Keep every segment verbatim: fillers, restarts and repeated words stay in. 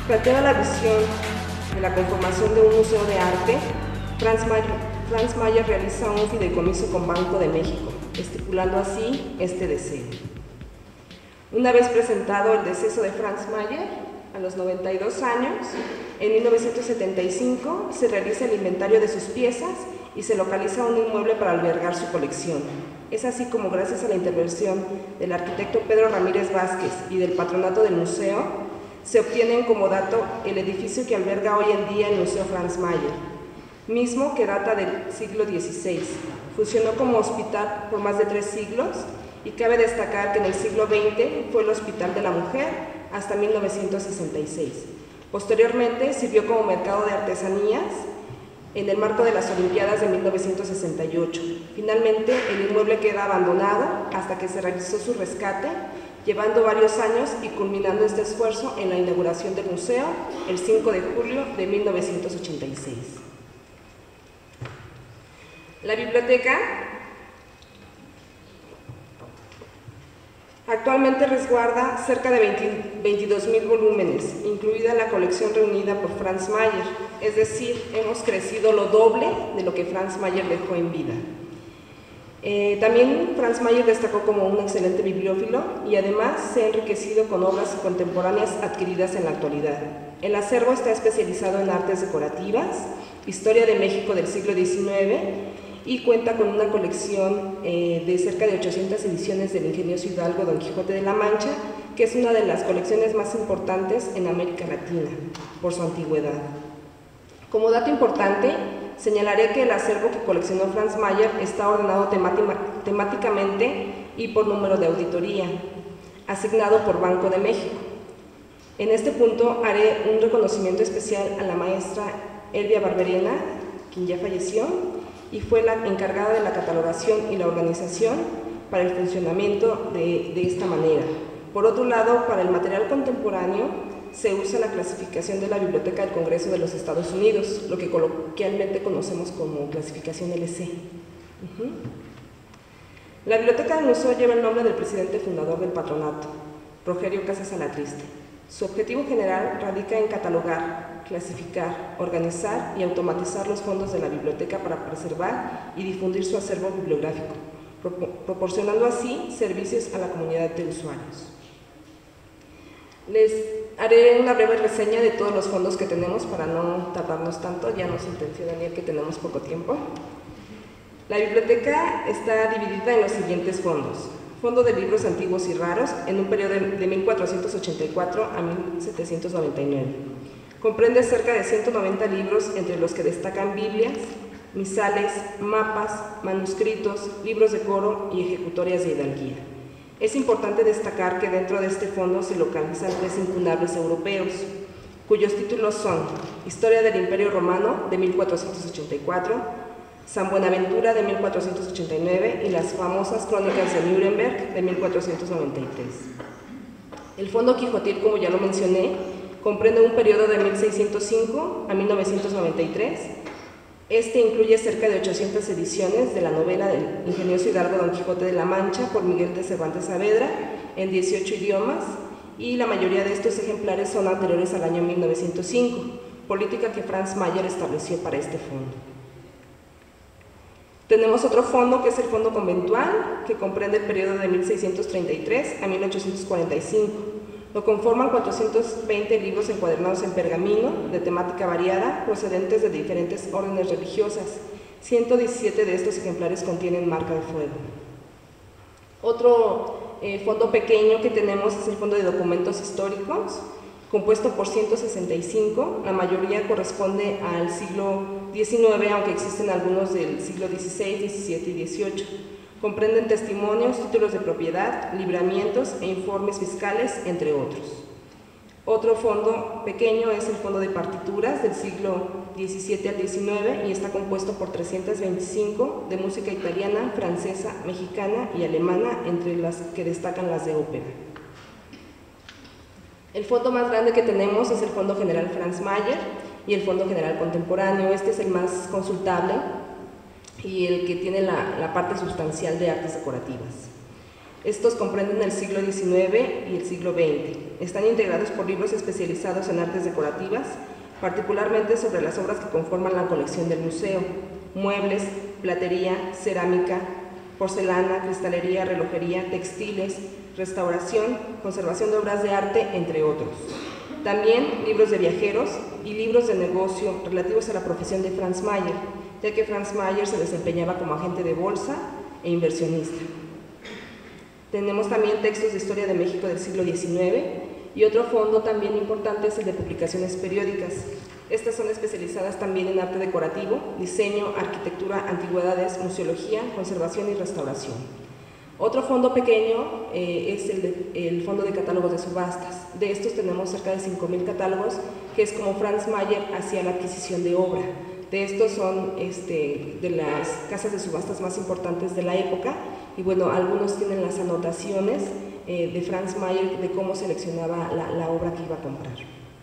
Planteada la visión de la conformación de un museo de arte, Franz Mayer, Franz Mayer realiza un fideicomiso con Banco de México, estipulando así este deseo. Una vez presentado el deceso de Franz Mayer, a los noventa y dos años, en mil novecientos setenta y cinco se realiza el inventario de sus piezas y se localiza un inmueble para albergar su colección. Es así como, gracias a la intervención del arquitecto Pedro Ramírez Vázquez y del patronato del museo, se obtiene en comodato el edificio que alberga hoy en día el Museo Franz Mayer, mismo que data del siglo dieciséis. Funcionó como hospital por más de tres siglos y cabe destacar que en el siglo veinte fue el Hospital de la Mujer hasta mil novecientos sesenta y seis. Posteriormente sirvió como mercado de artesanías en el marco de las Olimpiadas de mil novecientos sesenta y ocho. Finalmente, el inmueble queda abandonado hasta que se realizó su rescate, llevando varios años y culminando este esfuerzo en la inauguración del museo el cinco de julio de mil novecientos ochenta y seis. La biblioteca actualmente resguarda cerca de veintidós mil volúmenes, incluida la colección reunida por Franz Mayer, es decir, hemos crecido lo doble de lo que Franz Mayer dejó en vida. Eh, también Franz Mayer destacó como un excelente bibliófilo y además se ha enriquecido con obras contemporáneas adquiridas en la actualidad. El acervo está especializado en artes decorativas, historia de México del siglo diecinueve, y cuenta con una colección eh, de cerca de ochocientas ediciones del ingenioso hidalgo Don Quijote de la Mancha, que es una de las colecciones más importantes en América Latina, por su antigüedad. Como dato importante, señalaré que el acervo que coleccionó Franz Mayer está ordenado temáticamente y por número de auditoría, asignado por Banco de México. En este punto haré un reconocimiento especial a la maestra Elvia Barberena, quien ya falleció, y fue la encargada de la catalogación y la organización para el funcionamiento de, de esta manera. Por otro lado, para el material contemporáneo se usa la clasificación de la Biblioteca del Congreso de los Estados Unidos, lo que coloquialmente conocemos como clasificación L C. Uh-huh. La Biblioteca del Museo lleva el nombre del presidente fundador del patronato, Rogelio Casas Alatriste. Su objetivo general radica en catalogar, clasificar, organizar y automatizar los fondos de la biblioteca para preservar y difundir su acervo bibliográfico, proporcionando así servicios a la comunidad de usuarios. Les haré una breve reseña de todos los fondos que tenemos para no tardarnos tanto, ya nos sentenció Daniel que tenemos poco tiempo. La biblioteca está dividida en los siguientes fondos. Fondo de libros antiguos y raros, en un periodo de mil cuatrocientos ochenta y cuatro a mil setecientos noventa y nueve. Comprende cerca de ciento noventa libros, entre los que destacan Biblias, misales, mapas, manuscritos, libros de coro y ejecutorias de hidalguía. Es importante destacar que dentro de este fondo se localizan tres incunables europeos, cuyos títulos son Historia del Imperio Romano, de mil cuatrocientos ochenta y cuatro, San Buenaventura, de mil cuatrocientos ochenta y nueve, y las famosas Crónicas de Nuremberg, de mil cuatrocientos noventa y tres. El Fondo Quijotil, como ya lo mencioné, comprende un periodo de mil seiscientos cinco a mil novecientos noventa y tres. Este incluye cerca de ochocientas ediciones de la novela del ingenioso hidalgo Don Quijote de la Mancha por Miguel de Cervantes Saavedra en dieciocho idiomas, y la mayoría de estos ejemplares son anteriores al año mil novecientos cinco, política que Franz Mayer estableció para este fondo. Tenemos otro fondo, que es el Fondo Conventual, que comprende el periodo de mil seiscientos treinta y tres a mil ochocientos cuarenta y cinco. Lo conforman cuatrocientos veinte libros encuadernados en pergamino, de temática variada, procedentes de diferentes órdenes religiosas. ciento diecisiete de estos ejemplares contienen marca de fuego. Otro eh, fondo pequeño que tenemos es el Fondo de Documentos Históricos, compuesto por ciento sesenta y cinco, la mayoría corresponde al siglo diecinueve, aunque existen algunos del siglo dieciséis, diecisiete y dieciocho. Comprenden testimonios, títulos de propiedad, libramientos e informes fiscales, entre otros. Otro fondo pequeño es el Fondo de Partituras del siglo diecisiete al diecinueve y está compuesto por trescientas veinticinco de música italiana, francesa, mexicana y alemana, entre las que destacan las de ópera. El fondo más grande que tenemos es el Fondo General Franz Mayer y el Fondo General Contemporáneo. Este es el más consultable y el que tiene la, la parte sustancial de artes decorativas. Estos comprenden el siglo diecinueve y el siglo veinte. Están integrados por libros especializados en artes decorativas, particularmente sobre las obras que conforman la colección del museo: muebles, platería, cerámica, porcelana, cristalería, relojería, textiles, restauración, conservación de obras de arte, entre otros. También libros de viajeros y libros de negocio relativos a la profesión de Franz Mayer, ya que Franz Mayer se desempeñaba como agente de bolsa e inversionista. Tenemos también textos de historia de México del siglo diecinueve y otro fondo también importante es el de publicaciones periódicas. Estas son especializadas también en arte decorativo, diseño, arquitectura, antigüedades, museología, conservación y restauración. Otro fondo pequeño eh, es el, de, el fondo de catálogos de subastas. De estos tenemos cerca de cinco mil catálogos, que es como Franz Mayer hacía la adquisición de obra. De estos son este, de las casas de subastas más importantes de la época, y bueno, algunos tienen las anotaciones eh, de Franz Mayer de cómo seleccionaba la, la obra que iba a comprar.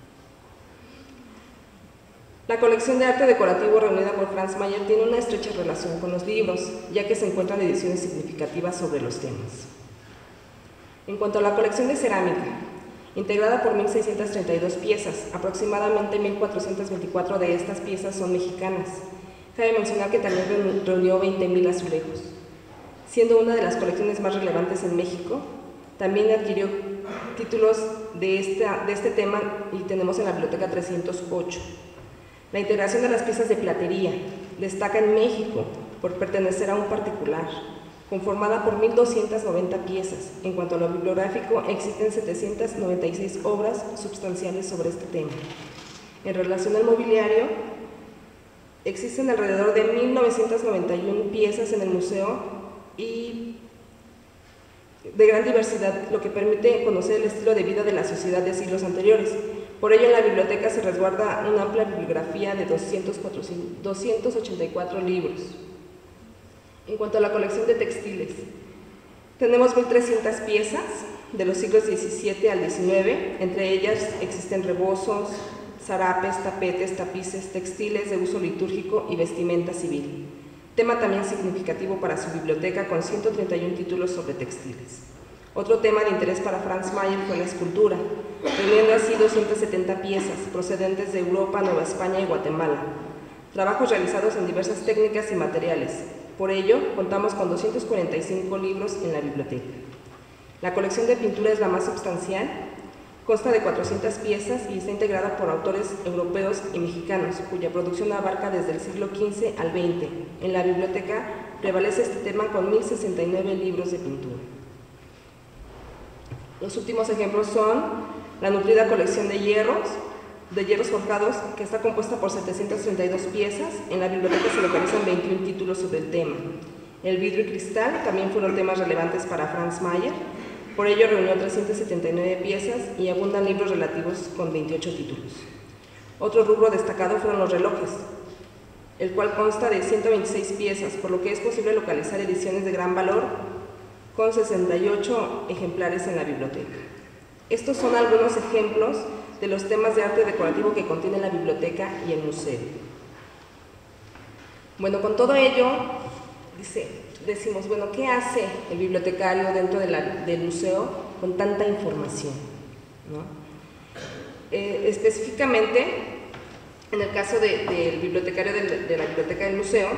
La colección de arte decorativo reunida por Franz Mayer tiene una estrecha relación con los libros, ya que se encuentran ediciones significativas sobre los temas. En cuanto a la colección de cerámica, integrada por mil seiscientas treinta y dos piezas, aproximadamente mil cuatrocientas veinticuatro de estas piezas son mexicanas. Cabe mencionar que también reunió veinte mil azulejos. Siendo una de las colecciones más relevantes en México, también adquirió títulos de, esta, de este tema y tenemos en la biblioteca trescientos ocho. La integración de las piezas de platería destaca en México por pertenecer a un particular, conformada por mil doscientas noventa piezas. En cuanto a lo bibliográfico, existen setecientas noventa y seis obras substanciales sobre este tema. En relación al mobiliario, existen alrededor de mil novecientas noventa y una piezas en el museo y de gran diversidad, lo que permite conocer el estilo de vida de la sociedad de siglos anteriores. Por ello, en la biblioteca se resguarda una amplia bibliografía de doscientos ochenta y cuatro libros. En cuanto a la colección de textiles, tenemos mil trescientas piezas de los siglos diecisiete al diecinueve, entre ellas existen rebozos, zarapes, tapetes, tapices, textiles de uso litúrgico y vestimenta civil. Tema también significativo para su biblioteca con ciento treinta y un títulos sobre textiles. Otro tema de interés para Franz Mayer fue la escultura, reuniendo así doscientas setenta piezas procedentes de Europa, Nueva España y Guatemala. Trabajos realizados en diversas técnicas y materiales. Por ello, contamos con doscientos cuarenta y cinco libros en la biblioteca. La colección de pintura es la más substancial, consta de cuatrocientas piezas y está integrada por autores europeos y mexicanos, cuya producción abarca desde el siglo quince al veinte. En la biblioteca prevalece este tema con mil sesenta y nueve libros de pintura. Los últimos ejemplos son la nutrida colección de hierros, de hierros forjados, que está compuesta por setecientas treinta y dos piezas. En la biblioteca se localizan veintiún títulos sobre el tema. El vidrio y cristal también fueron temas relevantes para Franz Mayer. Por ello reunió trescientas setenta y nueve piezas y abundan libros relativos con veintiocho títulos. Otro rubro destacado fueron los relojes, el cual consta de ciento veintiséis piezas, por lo que es posible localizar ediciones de gran valor con sesenta y ocho ejemplares en la biblioteca. Estos son algunos ejemplos de los temas de arte decorativo que contiene la biblioteca y el museo. Bueno, con todo ello, dice, decimos, bueno, ¿qué hace el bibliotecario dentro de la, del museo con tanta información? ¿No? Eh, específicamente, en el caso de, del bibliotecario de, de la biblioteca del museo,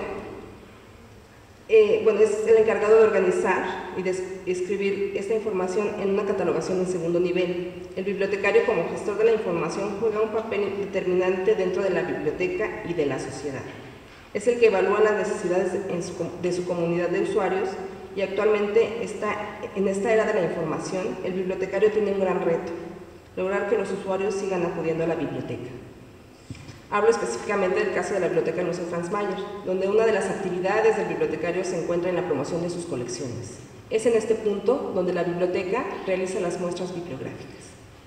Eh, bueno, es el encargado de organizar y de escribir esta información en una catalogación en segundo nivel. El bibliotecario, como gestor de la información, juega un papel determinante dentro de la biblioteca y de la sociedad. Es el que evalúa las necesidades en su, de su comunidad de usuarios y actualmente está, en esta era de la información, el bibliotecario tiene un gran reto: lograr que los usuarios sigan acudiendo a la biblioteca. Hablo específicamente del caso de la Biblioteca del Museo Franz Mayer, donde una de las actividades del bibliotecario se encuentra en la promoción de sus colecciones. Es en este punto donde la biblioteca realiza las muestras bibliográficas.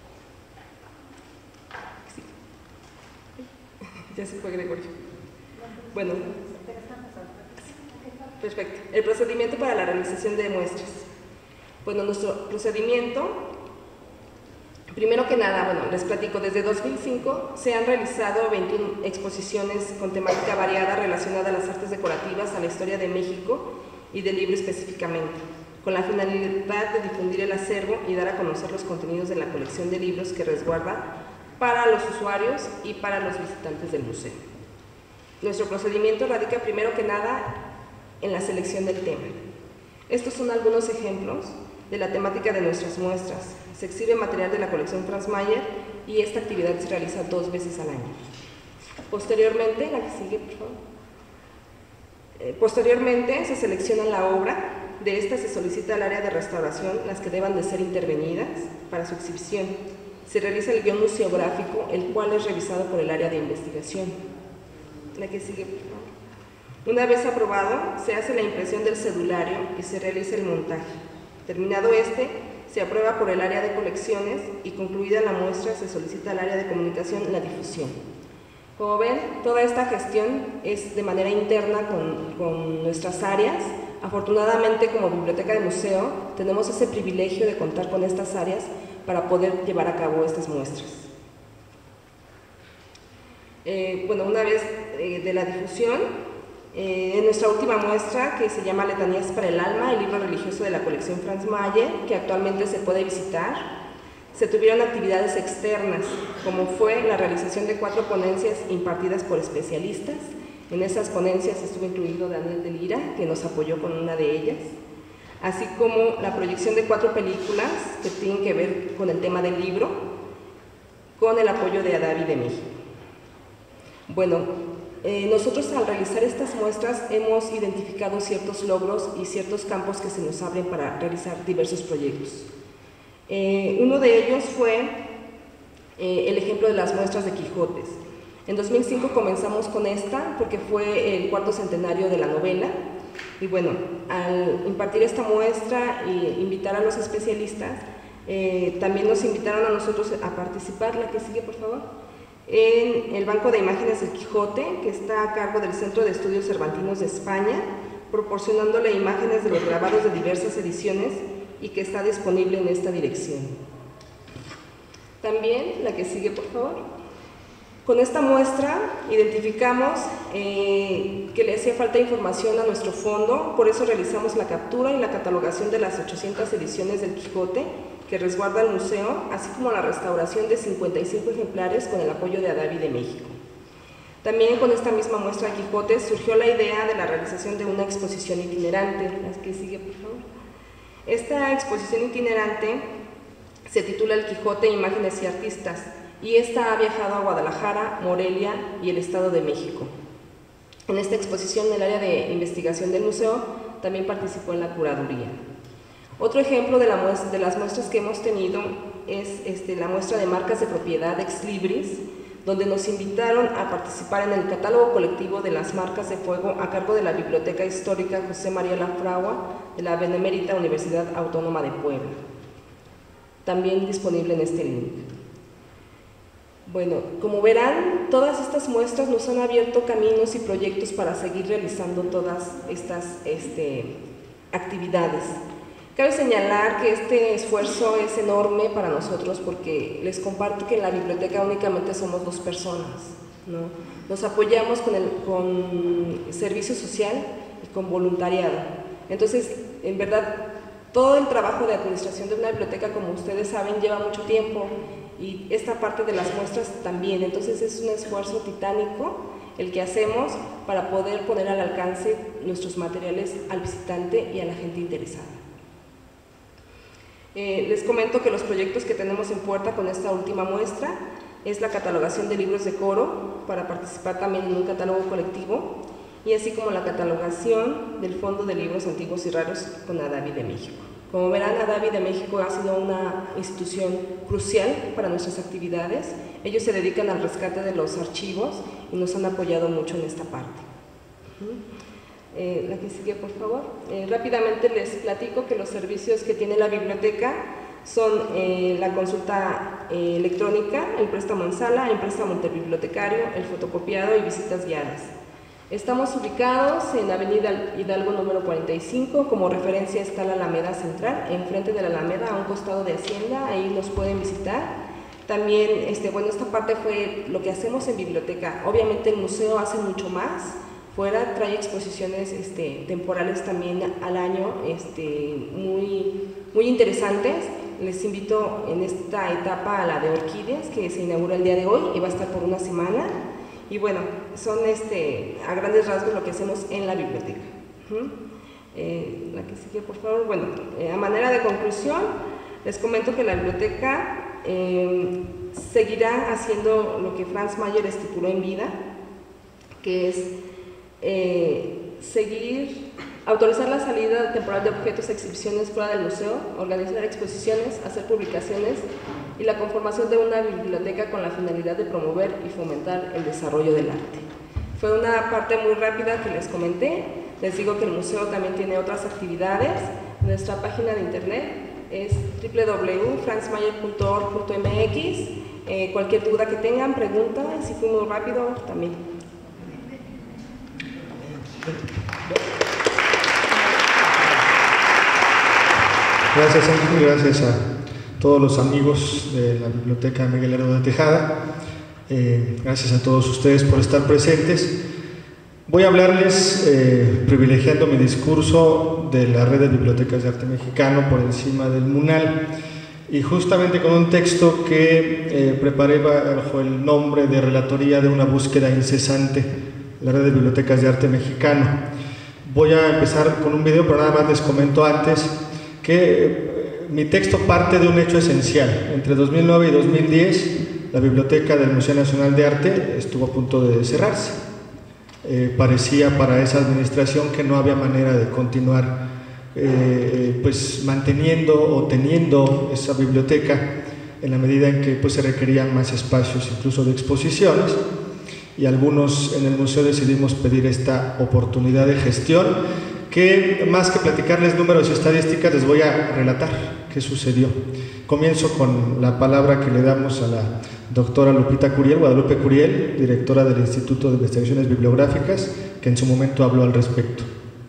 Sí. Ya se fue Gregorio. Bueno, perfecto. El procedimiento para la realización de muestras. Bueno, nuestro procedimiento, primero que nada, bueno, les platico, desde dos mil cinco se han realizado veintiuna exposiciones con temática variada relacionada a las artes decorativas, a la historia de México y del libro específicamente. con la finalidad de difundir el acervo y dar a conocer los contenidos de la colección de libros que resguarda para los usuarios y para los visitantes del museo. Nuestro procedimiento radica primero que nada en la selección del tema. Estos son algunos ejemplos de la temática de nuestras muestras. Se exhibe material de la colección Franz Mayer y esta actividad se realiza dos veces al año. Posteriormente, la que sigue, por favor. Eh, posteriormente se selecciona la obra. De esta se solicita al área de restauración las que deban de ser intervenidas para su exhibición. Se realiza el guión museográfico, el cual es revisado por el área de investigación. La que sigue, por favor. Una vez aprobado, se hace la impresión del cedulario y se realiza el montaje. Terminado este, se aprueba por el área de colecciones y concluida la muestra se solicita al área de comunicación la difusión. Como ven, toda esta gestión es de manera interna con, con nuestras áreas. Afortunadamente, como biblioteca de museo, tenemos ese privilegio de contar con estas áreas para poder llevar a cabo estas muestras. Eh, bueno, una vez eh, de la difusión, eh, en nuestra última muestra, que se llama Letanías para el Alma, el libro religioso de la colección Franz Mayer, que actualmente se puede visitar, se tuvieron actividades externas, como fue la realización de cuatro ponencias impartidas por especialistas. En esas ponencias estuvo incluido Daniel de Lira, que nos apoyó con una de ellas, así como la proyección de cuatro películas que tienen que ver con el tema del libro, con el apoyo de Adavi de México. Bueno, eh, nosotros al realizar estas muestras hemos identificado ciertos logros y ciertos campos que se nos abren para realizar diversos proyectos. Eh, uno de ellos fue eh, el ejemplo de las muestras de Quijotes. En dos mil cinco comenzamos con esta porque fue el cuarto centenario de la novela y bueno, al impartir esta muestra e invitar a los especialistas, eh, también nos invitaron a nosotros a participar, la que sigue por favor, en el Banco de Imágenes del Quijote, que está a cargo del Centro de Estudios Cervantinos de España, proporcionándole imágenes de los grabados de diversas ediciones y que está disponible en esta dirección. También, la que sigue por favor. Con esta muestra identificamos eh, que le hacía falta información a nuestro fondo, por eso realizamos la captura y la catalogación de las ochocientas ediciones del Quijote que resguarda el museo, así como la restauración de cincuenta y cinco ejemplares con el apoyo de Adavi de México. También con esta misma muestra de Quijote surgió la idea de la realización de una exposición itinerante, la que sigue por favor. Esta exposición itinerante se titula El Quijote, Imágenes y Artistas, y esta ha viajado a Guadalajara, Morelia y el Estado de México. En esta exposición, el área de investigación del museo también participó en la curaduría. Otro ejemplo de, la muestra, de las muestras que hemos tenido es este, la muestra de marcas de propiedad Ex Libris, donde nos invitaron a participar en el catálogo colectivo de las marcas de fuego a cargo de la Biblioteca Histórica José María Lafragua de la Benemérita Universidad Autónoma de Puebla. También disponible en este link. Bueno, como verán, todas estas muestras nos han abierto caminos y proyectos para seguir realizando todas estas este, actividades. Cabe señalar que este esfuerzo es enorme para nosotros porque les comparto que en la biblioteca únicamente somos dos personas, ¿no? Nos apoyamos con, el, con servicio social y con voluntariado. Entonces, en verdad, todo el trabajo de administración de una biblioteca, como ustedes saben, lleva mucho tiempo y esta parte de las muestras también. Entonces, es un esfuerzo titánico el que hacemos para poder poner al alcance nuestros materiales al visitante y a la gente interesada. Eh, les comento que los proyectos que tenemos en puerta con esta última muestra es la catalogación de libros de coro para participar también en un catálogo colectivo y así como la catalogación del Fondo de Libros Antiguos y Raros con Adavi de México. Como verán, Adavi de México ha sido una institución crucial para nuestras actividades. Ellos se dedican al rescate de los archivos y nos han apoyado mucho en esta parte. Eh, la que sigue, por favor. Eh, rápidamente les platico que los servicios que tiene la biblioteca son eh, la consulta eh, electrónica, el préstamo en sala, el préstamo interbibliotecario, el fotocopiado y visitas guiadas. Estamos ubicados en Avenida Hidalgo número cuarenta y cinco, como referencia está la Alameda Central, enfrente de la Alameda, a un costado de Hacienda, ahí nos pueden visitar. También, este, bueno, esta parte fue lo que hacemos en biblioteca. Obviamente el museo hace mucho más, fuera, trae exposiciones este, temporales también al año este, muy, muy interesantes. Les invito en esta etapa a la de orquídeas, que se inaugura el día de hoy y va a estar por una semana. Y bueno, son este, a grandes rasgos lo que hacemos en la biblioteca. ¿Uh? eh, la que sigue, por favor. Bueno, eh, a manera de conclusión, les comento que la biblioteca eh, seguirá haciendo lo que Franz Mayer estipuló en vida, que es eh, seguir, autorizar la salida temporal de objetos a exhibiciones fuera del museo, organizar exposiciones, hacer publicaciones y la conformación de una biblioteca con la finalidad de promover y fomentar el desarrollo del arte. Fue una parte muy rápida que les comenté. Les digo que el museo también tiene otras actividades. Nuestra página de internet es w w w punto franz mayer punto org punto m x. Eh, cualquier duda que tengan, pregunta. Si fui muy rápido, también. Gracias, Ángel, gracias a todos los amigos de la Biblioteca Miguel Lerdo de Tejada. Eh, gracias a todos ustedes por estar presentes. Voy a hablarles, eh, privilegiando mi discurso, de la Red de Bibliotecas de Arte Mexicano por encima del MUNAL, y justamente con un texto que eh, preparé bajo el nombre de Relatoría de una búsqueda incesante, la Red de Bibliotecas de Arte Mexicano. Voy a empezar con un video, pero nada más les comento antes que eh, mi texto parte de un hecho esencial. Entre dos mil nueve y dos mil diez, la biblioteca del Museo Nacional de Arte estuvo a punto de cerrarse. Eh, parecía para esa administración que no había manera de continuar eh, pues manteniendo o teniendo esa biblioteca en la medida en que pues se requerían más espacios, incluso de exposiciones, y algunos en el museo decidimos pedir esta oportunidad de gestión, que más que platicarles números y estadísticas les voy a relatar qué sucedió. Comienzo con la palabra que le damos a la doctora Lupita Curiel, Guadalupe Curiel, directora del Instituto de Investigaciones Bibliográficas, que en su momento habló al respecto.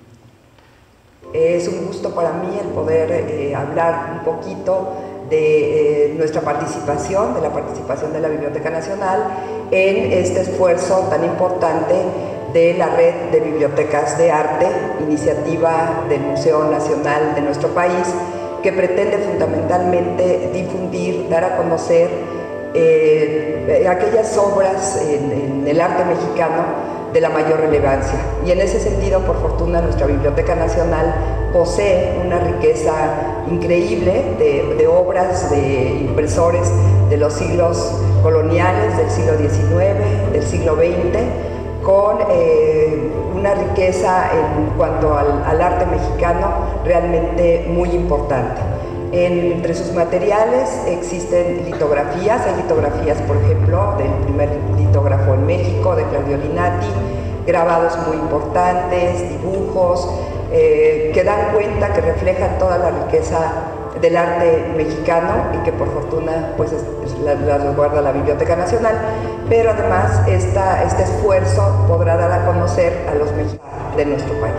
Es un gusto para mí el poder eh, hablar un poquito de eh, nuestra participación, de la participación de la Biblioteca Nacional en este esfuerzo tan importante de la Red de Bibliotecas de Arte, iniciativa del Museo Nacional de nuestro país, que pretende fundamentalmente difundir, dar a conocer eh, aquellas obras en, en el arte mexicano de la mayor relevancia. Y en ese sentido, por fortuna, nuestra Biblioteca Nacional posee una riqueza increíble de, de obras, de impresores de los siglos coloniales, del siglo diecinueve, del siglo veinte, con eh, una riqueza en cuanto al, al arte mexicano realmente muy importante. Entre sus materiales existen litografías, hay litografías, por ejemplo, del primer litógrafo en México, de Claudio Linati, grabados muy importantes, dibujos, eh, que dan cuenta, que reflejan toda la riqueza del arte mexicano y que por fortuna pues la, la guarda la Biblioteca Nacional, pero además esta, este esfuerzo podrá dar a conocer a los mexicanos de nuestro país.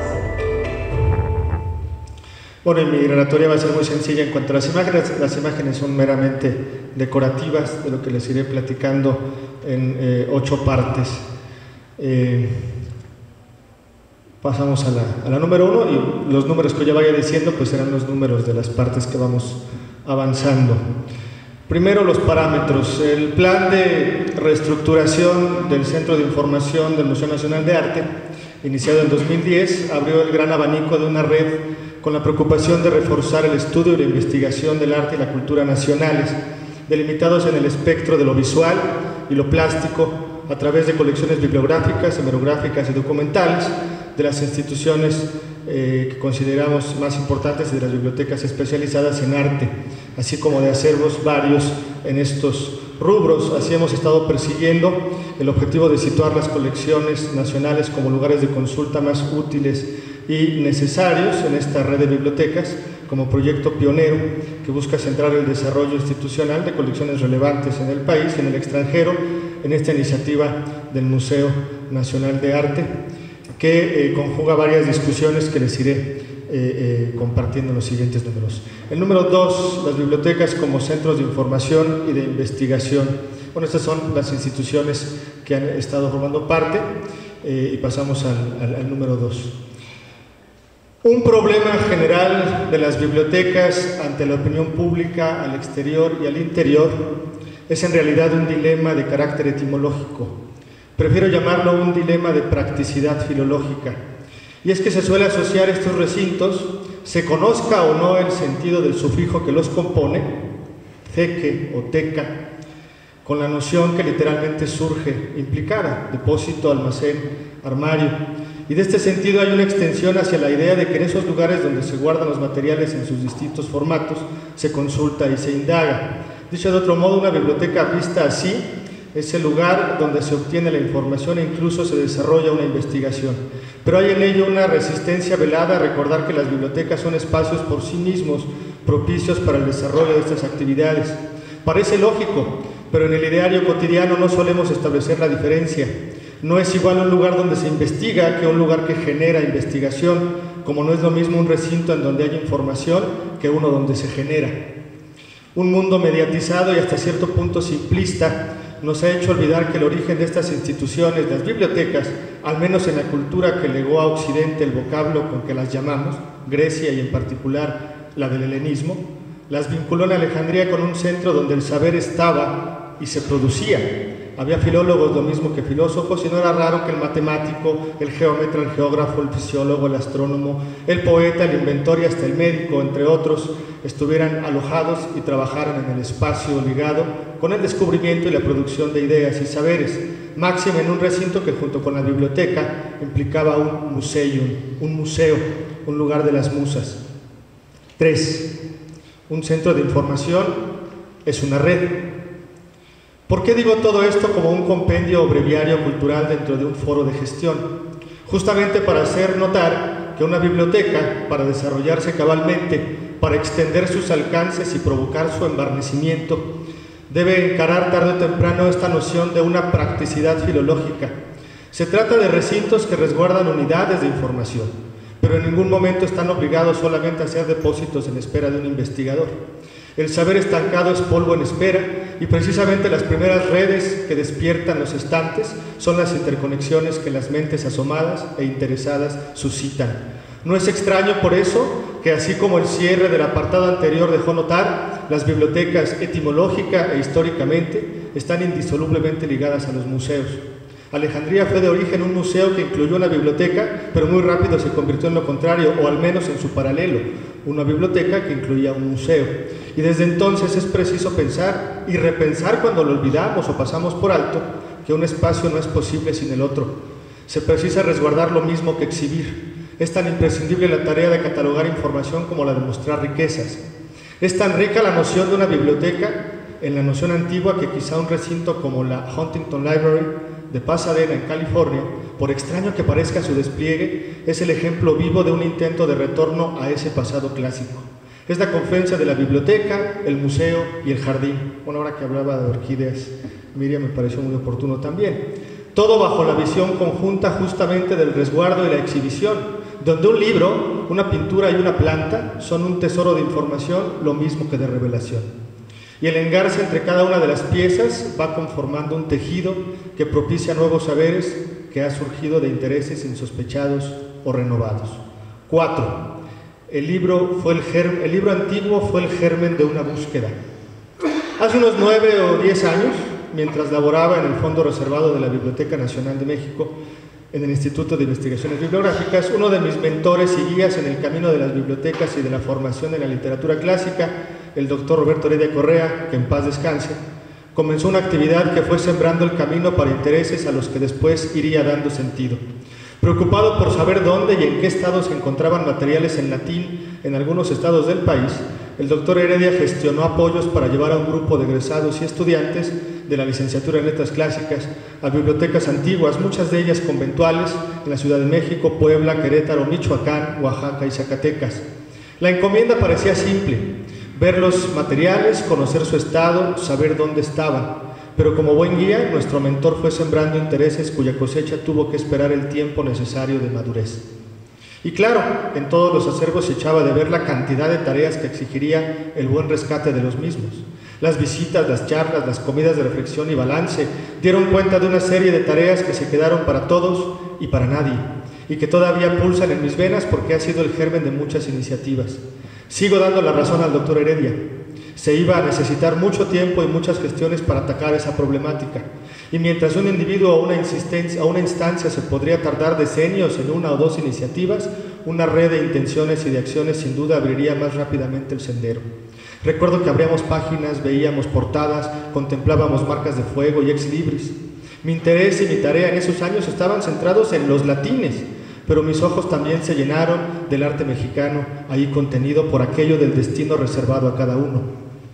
Bueno, y mi relatoría va a ser muy sencilla en cuanto a las imágenes. Las imágenes son meramente decorativas, de lo que les iré platicando en eh, ocho partes. Eh, pasamos a la, a la número uno, y los números que yo vaya diciendo pues serán los números de las partes que vamos avanzando. Primero, los parámetros. El plan de reestructuración del Centro de Información del Museo Nacional de Arte, iniciado en dos mil diez, abrió el gran abanico de una red con la preocupación de reforzar el estudio y la investigación del arte y la cultura nacionales, delimitados en el espectro de lo visual y lo plástico, a través de colecciones bibliográficas, hemerográficas y documentales de las instituciones eh, que consideramos más importantes y de las bibliotecas especializadas en arte, así como de acervos varios en estos rubros. Así hemos estado persiguiendo el objetivo de situar las colecciones nacionales como lugares de consulta más útiles y necesarios en esta red de bibliotecas, como proyecto pionero que busca centrar el desarrollo institucional de colecciones relevantes en el país y en el extranjero, en esta iniciativa del Museo Nacional de Arte, que eh, conjuga varias discusiones que les iré eh, eh, compartiendo en los siguientes números. El número dos, las bibliotecas como centros de información y de investigación. Bueno, estas son las instituciones que han estado formando parte, eh, y pasamos al, al, al número dos. Un problema general de las bibliotecas ante la opinión pública, al exterior y al interior, es en realidad un dilema de carácter etimológico. Prefiero llamarlo un dilema de practicidad filológica. Y es que se suele asociar estos recintos, se conozca o no el sentido del sufijo que los compone, ceque o teca, con la noción que literalmente surge, implicada, depósito, almacén, armario. Y de este sentido hay una extensión hacia la idea de que en esos lugares donde se guardan los materiales en sus distintos formatos, se consulta y se indaga. Dicho de otro modo, una biblioteca vista así es el lugar donde se obtiene la información e incluso se desarrolla una investigación. Pero hay en ello una resistencia velada a recordar que las bibliotecas son espacios por sí mismos propicios para el desarrollo de estas actividades. Parece lógico, pero en el ideario cotidiano no solemos establecer la diferencia. No es igual un lugar donde se investiga que un lugar que genera investigación, como no es lo mismo un recinto en donde hay información que uno donde se genera. Un mundo mediatizado y hasta cierto punto simplista nos ha hecho olvidar que el origen de estas instituciones, las bibliotecas, al menos en la cultura que legó a Occidente el vocablo con que las llamamos, Grecia y en particular la del helenismo, las vinculó en Alejandría con un centro donde el saber estaba y se producía. Había filólogos lo mismo que filósofos y no era raro que el matemático, el geómetra, el geógrafo, el fisiólogo, el astrónomo, el poeta, el inventor y hasta el médico, entre otros, estuvieran alojados y trabajaran en el espacio ligado con el descubrimiento y la producción de ideas y saberes, máxime en un recinto que junto con la biblioteca implicaba un museium, un museo, un lugar de las musas. Tres. Un centro de información es una red. ¿Por qué digo todo esto como un compendio o breviario cultural dentro de un foro de gestión? Justamente para hacer notar que una biblioteca, para desarrollarse cabalmente, para extender sus alcances y provocar su embarnecimiento, debe encarar tarde o temprano esta noción de una practicidad filológica. Se trata de recintos que resguardan unidades de información, pero en ningún momento están obligados solamente a ser depósitos en espera de un investigador. El saber estancado es polvo en espera y precisamente las primeras redes que despiertan los estantes son las interconexiones que las mentes asomadas e interesadas suscitan. No es extraño por eso que, así como el cierre del apartado anterior dejó notar, las bibliotecas etimológica e históricamente están indisolublemente ligadas a los museos. Alejandría fue de origen un museo que incluyó una biblioteca, pero muy rápido se convirtió en lo contrario, o al menos en su paralelo, una biblioteca que incluía un museo. Y desde entonces es preciso pensar y repensar cuando lo olvidamos o pasamos por alto, que un espacio no es posible sin el otro. Se precisa resguardar lo mismo que exhibir. Es tan imprescindible la tarea de catalogar información como la de mostrar riquezas. Es tan rica la noción de una biblioteca en la noción antigua que quizá un recinto como la Huntington Library de Pasadena, en California, por extraño que parezca su despliegue, es el ejemplo vivo de un intento de retorno a ese pasado clásico. Es la confluencia de la biblioteca, el museo y el jardín. Bueno, ahora que hablaba de orquídeas, Miriam me pareció muy oportuno también. Todo bajo la visión conjunta justamente del resguardo y la exhibición, donde un libro, una pintura y una planta son un tesoro de información lo mismo que de revelación. Y el engarce entre cada una de las piezas va conformando un tejido que propicia nuevos saberes que ha surgido de intereses insospechados o renovados. Cuatro. El libro, fue el, germ, el libro antiguo fue el germen de una búsqueda. Hace unos nueve o diez años, mientras laboraba en el fondo reservado de la Biblioteca Nacional de México, en el Instituto de Investigaciones Bibliográficas, uno de mis mentores y guías en el camino de las bibliotecas y de la formación en la literatura clásica, el doctor Roberto Heredia Correa, que en paz descanse, comenzó una actividad que fue sembrando el camino para intereses a los que después iría dando sentido. Preocupado por saber dónde y en qué estado se encontraban materiales en latín en algunos estados del país, el doctor Heredia gestionó apoyos para llevar a un grupo de egresados y estudiantes de la licenciatura en Letras Clásicas a bibliotecas antiguas, muchas de ellas conventuales, en la Ciudad de México, Puebla, Querétaro, Michoacán, Oaxaca y Zacatecas. La encomienda parecía simple: ver los materiales, conocer su estado, saber dónde estaban. Pero como buen guía, nuestro mentor fue sembrando intereses cuya cosecha tuvo que esperar el tiempo necesario de madurez. Y claro, en todos los acervos se echaba de ver la cantidad de tareas que exigiría el buen rescate de los mismos. Las visitas, las charlas, las comidas de reflexión y balance dieron cuenta de una serie de tareas que se quedaron para todos y para nadie, y que todavía pulsan en mis venas porque ha sido el germen de muchas iniciativas. Sigo dando la razón al doctor Heredia. Se iba a necesitar mucho tiempo y muchas gestiones para atacar esa problemática, y mientras un individuo o una, insistencia, o una instancia se podría tardar decenios en una o dos iniciativas, una red de intenciones y de acciones sin duda abriría más rápidamente el sendero. Recuerdo que abríamos páginas, veíamos portadas, contemplábamos marcas de fuego y ex libris. Mi interés y mi tarea en esos años estaban centrados en los latines, pero mis ojos también se llenaron del arte mexicano, ahí contenido por aquello del destino reservado a cada uno.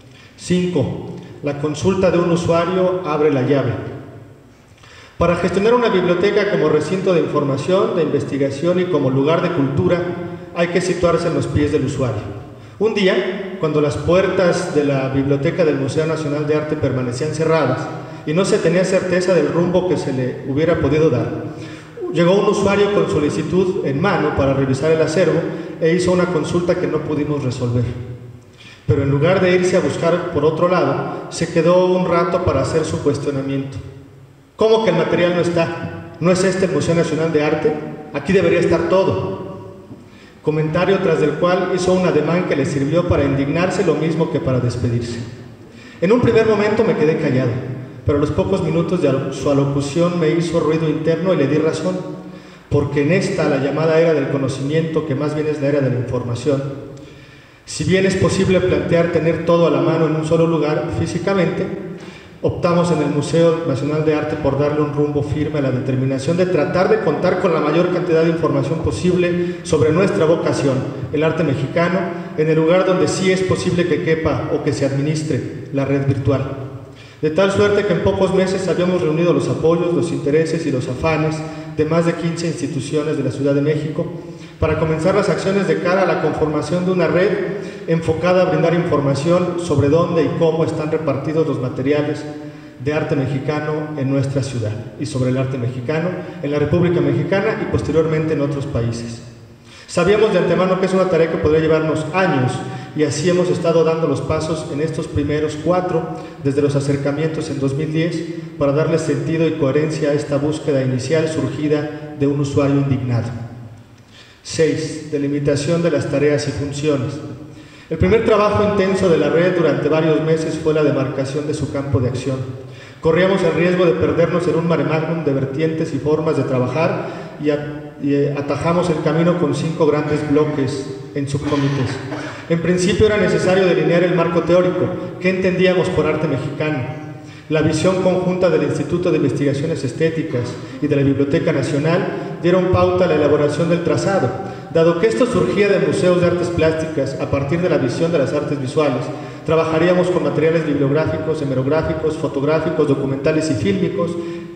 cinco. La consulta de un usuario abre la llave. Para gestionar una biblioteca como recinto de información, de investigación y como lugar de cultura, hay que situarse en los pies del usuario. Un día, cuando las puertas de la biblioteca del Museo Nacional de Arte permanecían cerradas y no se tenía certeza del rumbo que se le hubiera podido dar, llegó un usuario con solicitud en mano para revisar el acervo e hizo una consulta que no pudimos resolver. Pero en lugar de irse a buscar por otro lado, se quedó un rato para hacer su cuestionamiento. ¿Cómo que el material no está? ¿No es este el Museo Nacional de Arte? Aquí debería estar todo. Comentario tras del cual hizo un ademán que le sirvió para indignarse lo mismo que para despedirse. En un primer momento me quedé callado, pero a los pocos minutos de su alocución me hizo ruido interno y le di razón, porque en esta, la llamada era del conocimiento, que más bien es la era de la información, si bien es posible plantear tener todo a la mano en un solo lugar físicamente, optamos en el Museo Nacional de Arte por darle un rumbo firme a la determinación de tratar de contar con la mayor cantidad de información posible sobre nuestra vocación, el arte mexicano, en el lugar donde sí es posible que quepa o que se administre la red virtual. De tal suerte que en pocos meses habíamos reunido los apoyos, los intereses y los afanes de más de quince instituciones de la Ciudad de México para comenzar las acciones de cara a la conformación de una red enfocada a brindar información sobre dónde y cómo están repartidos los materiales de arte mexicano en nuestra ciudad y sobre el arte mexicano en la República Mexicana y posteriormente en otros países. Sabíamos de antemano que es una tarea que podría llevarnos años y así hemos estado dando los pasos en estos primeros cuatro, desde los acercamientos en dos mil diez, para darle sentido y coherencia a esta búsqueda inicial surgida de un usuario indignado. seis. Delimitación de las tareas y funciones. El primer trabajo intenso de la red durante varios meses fue la demarcación de su campo de acción. Corríamos el riesgo de perdernos en un mare magnum de vertientes y formas de trabajar y, a, y atajamos el camino con cinco grandes bloques en subcomités. En principio era necesario delinear el marco teórico, qué entendíamos por arte mexicano. La visión conjunta del Instituto de Investigaciones Estéticas y de la Biblioteca Nacional dieron pauta a la elaboración del trazado. Dado que esto surgía de museos de artes plásticas a partir de la visión de las artes visuales, trabajaríamos con materiales bibliográficos, hemerográficos, fotográficos, documentales y fílmicos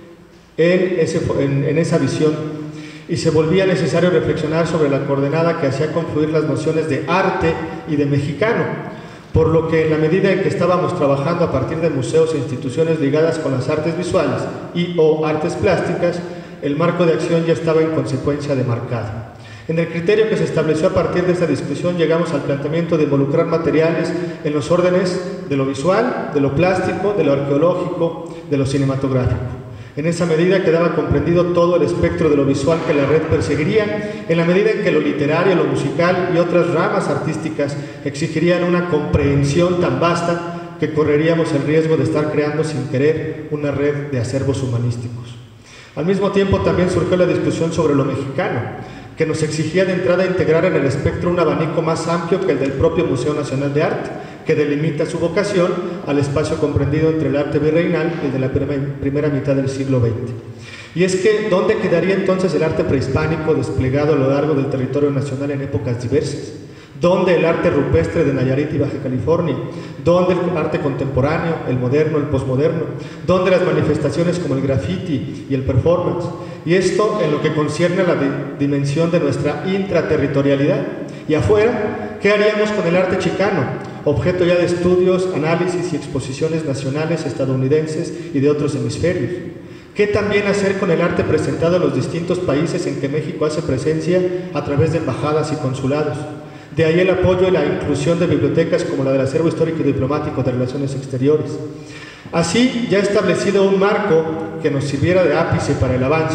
en, ese, en, en esa visión, y se volvía necesario reflexionar sobre la coordenada que hacía confluir las nociones de arte y de mexicano, por lo que en la medida en que estábamos trabajando a partir de museos e instituciones ligadas con las artes visuales y o artes plásticas, el marco de acción ya estaba en consecuencia demarcado. En el criterio que se estableció a partir de esta discusión llegamos al planteamiento de involucrar materiales en los órdenes de lo visual, de lo plástico, de lo arqueológico, de lo cinematográfico. En esa medida quedaba comprendido todo el espectro de lo visual que la red perseguiría, en la medida en que lo literario, lo musical y otras ramas artísticas exigirían una comprensión tan vasta que correríamos el riesgo de estar creando sin querer una red de acervos humanísticos. Al mismo tiempo también surgió la discusión sobre lo mexicano, que nos exigía de entrada integrar en el espectro un abanico más amplio que el del propio Museo Nacional de Arte, que delimita su vocación al espacio comprendido entre el arte virreinal y el de la primera mitad del siglo veinte. Y es que, ¿dónde quedaría entonces el arte prehispánico desplegado a lo largo del territorio nacional en épocas diversas? ¿Dónde el arte rupestre de Nayarit y Baja California? ¿Dónde el arte contemporáneo, el moderno, el posmoderno? ¿Dónde las manifestaciones como el graffiti y el performance? Y esto en lo que concierne a la dimensión de nuestra intraterritorialidad. Y afuera, ¿qué haríamos con el arte chicano? Objeto ya de estudios, análisis y exposiciones nacionales, estadounidenses y de otros hemisferios. ¿Qué también hacer con el arte presentado en los distintos países en que México hace presencia a través de embajadas y consulados? De ahí el apoyo y la inclusión de bibliotecas como la del Acervo Histórico y Diplomático de Relaciones Exteriores. Así, ya establecido un marco que nos sirviera de ápice para el avance,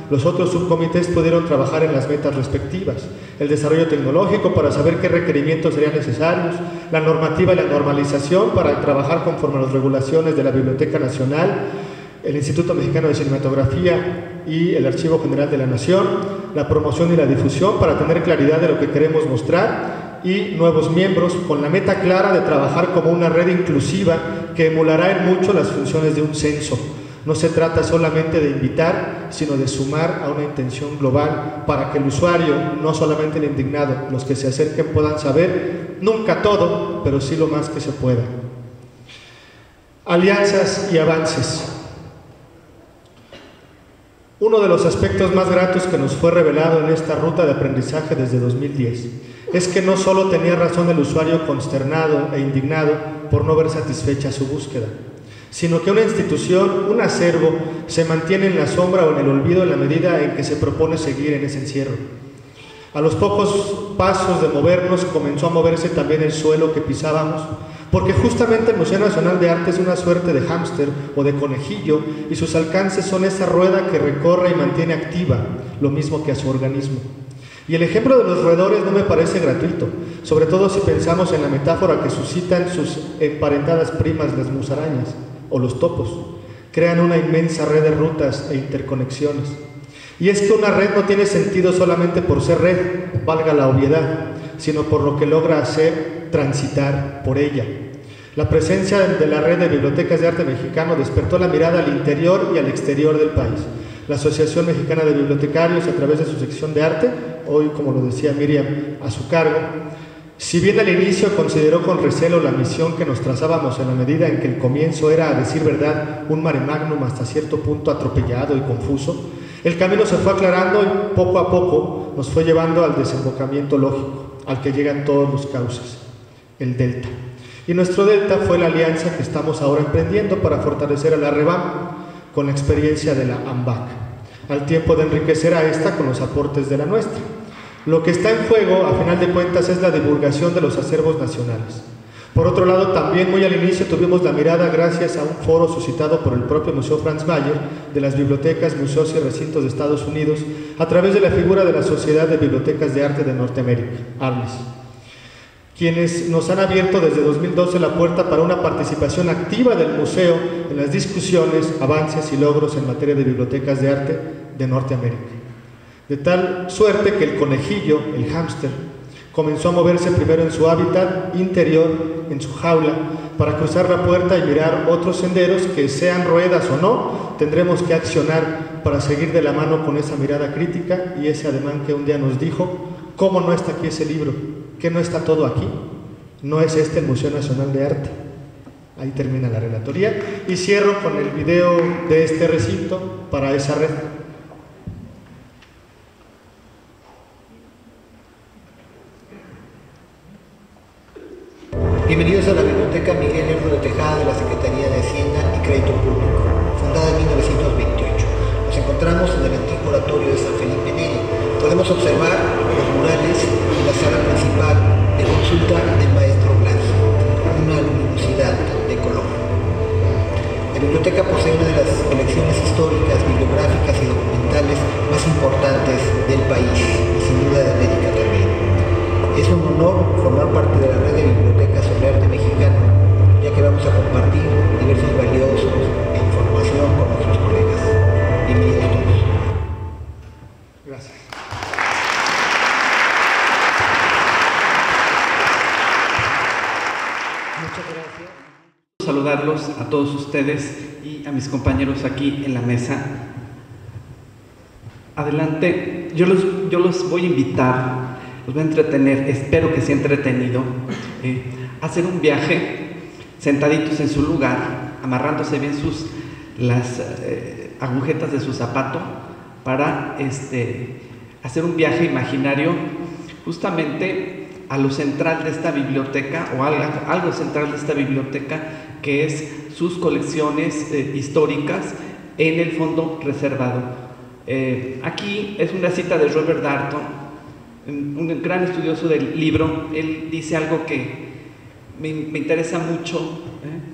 los otros subcomités pudieron trabajar en las metas respectivas: el desarrollo tecnológico para saber qué requerimientos serían necesarios, la normativa y la normalización para trabajar conforme a las regulaciones de la Biblioteca Nacional, el Instituto Mexicano de Cinematografía y el Archivo General de la Nación, la promoción y la difusión para tener claridad de lo que queremos mostrar, y nuevos miembros con la meta clara de trabajar como una red inclusiva que emulará en mucho las funciones de un censo. No se trata solamente de invitar, sino de sumar a una intención global para que el usuario, no solamente el indignado, los que se acerquen puedan saber, nunca todo, pero sí lo más que se pueda. Alianzas y avances. Uno de los aspectos más gratos que nos fue revelado en esta ruta de aprendizaje desde dos mil diez es que no solo tenía razón el usuario consternado e indignado por no ver satisfecha su búsqueda, sino que una institución, un acervo, se mantiene en la sombra o en el olvido en la medida en que se propone seguir en ese encierro. A los pocos pasos de movernos comenzó a moverse también el suelo que pisábamos, porque justamente el Museo Nacional de Arte es una suerte de hámster o de conejillo, y sus alcances son esa rueda que recorre y mantiene activa, lo mismo que a su organismo. Y el ejemplo de los roedores no me parece gratuito, sobre todo si pensamos en la metáfora que suscitan sus emparentadas primas, las musarañas o los topos. Crean una inmensa red de rutas e interconexiones. Y es que una red no tiene sentido solamente por ser red, valga la obviedad, sino por lo que logra hacer transitar por ella. La presencia de la red de bibliotecas de arte mexicano despertó la mirada al interior y al exterior del país. La Asociación Mexicana de Bibliotecarios, a través de su sección de arte, hoy, como lo decía Miriam, a su cargo, si bien al inicio consideró con recelo la misión que nos trazábamos en la medida en que el comienzo era, a decir verdad, un mare magnum hasta cierto punto atropellado y confuso, el camino se fue aclarando y poco a poco nos fue llevando al desembocamiento lógico, al que llegan todos los cauces, el delta. Y nuestro delta fue la alianza que estamos ahora emprendiendo para fortalecer a la REBAM con la experiencia de la AMBAC, al tiempo de enriquecer a esta con los aportes de la nuestra. Lo que está en juego, a final de cuentas, es la divulgación de los acervos nacionales. Por otro lado, también muy al inicio tuvimos la mirada gracias a un foro suscitado por el propio Museo Franz Mayer de las bibliotecas, museos y recintos de Estados Unidos a través de la figura de la Sociedad de Bibliotecas de Arte de Norteamérica, ARLIS, quienes nos han abierto desde dos mil doce la puerta para una participación activa del museo en las discusiones, avances y logros en materia de bibliotecas de arte de Norteamérica. De tal suerte que el conejillo, el hámster, comenzó a moverse primero en su hábitat interior, en su jaula, para cruzar la puerta y mirar otros senderos que, sean ruedas o no, tendremos que accionar para seguir de la mano con esa mirada crítica y ese ademán que un día nos dijo: ¿cómo no está aquí ese libro? ¿Qué no está todo aquí? ¿No es este el Museo Nacional de Arte? Ahí termina la relatoría y cierro con el video de este recinto para esa red. Bienvenidos a la Biblioteca Miguel Lerdo de Tejada de la Secretaría de Hacienda y Crédito Público, fundada en mil novecientos veintiocho. Nos encontramos en el antiguo oratorio de San Felipe Neri. Podemos observar los murales en la sala principal de consulta del maestro Blas, con una luminosidad de color. La biblioteca posee una de las colecciones históricas, bibliográficas y documentales más importantes del país y sin duda de América también. Es un honor formar parte de la red de bibliotecas sobre arte mexicano, ya que vamos a compartir diversos valiosos e información con nuestros colegas. Bienvenidos todos. Gracias. Muchas gracias. Saludarlos a todos ustedes y a mis compañeros aquí en la mesa. Adelante, yo los, yo los voy a invitar, los voy a entretener, espero que sea entretenido, eh, a hacer un viaje sentaditos en su lugar, amarrándose bien sus, las eh, agujetas de su zapato para este, hacer un viaje imaginario justamente a lo central de esta biblioteca, o algo, algo central de esta biblioteca, que es sus colecciones eh, históricas en el fondo reservado. Eh, aquí es una cita de Robert Darnton, un gran estudioso del libro. Él dice algo que me, me interesa mucho, ¿eh?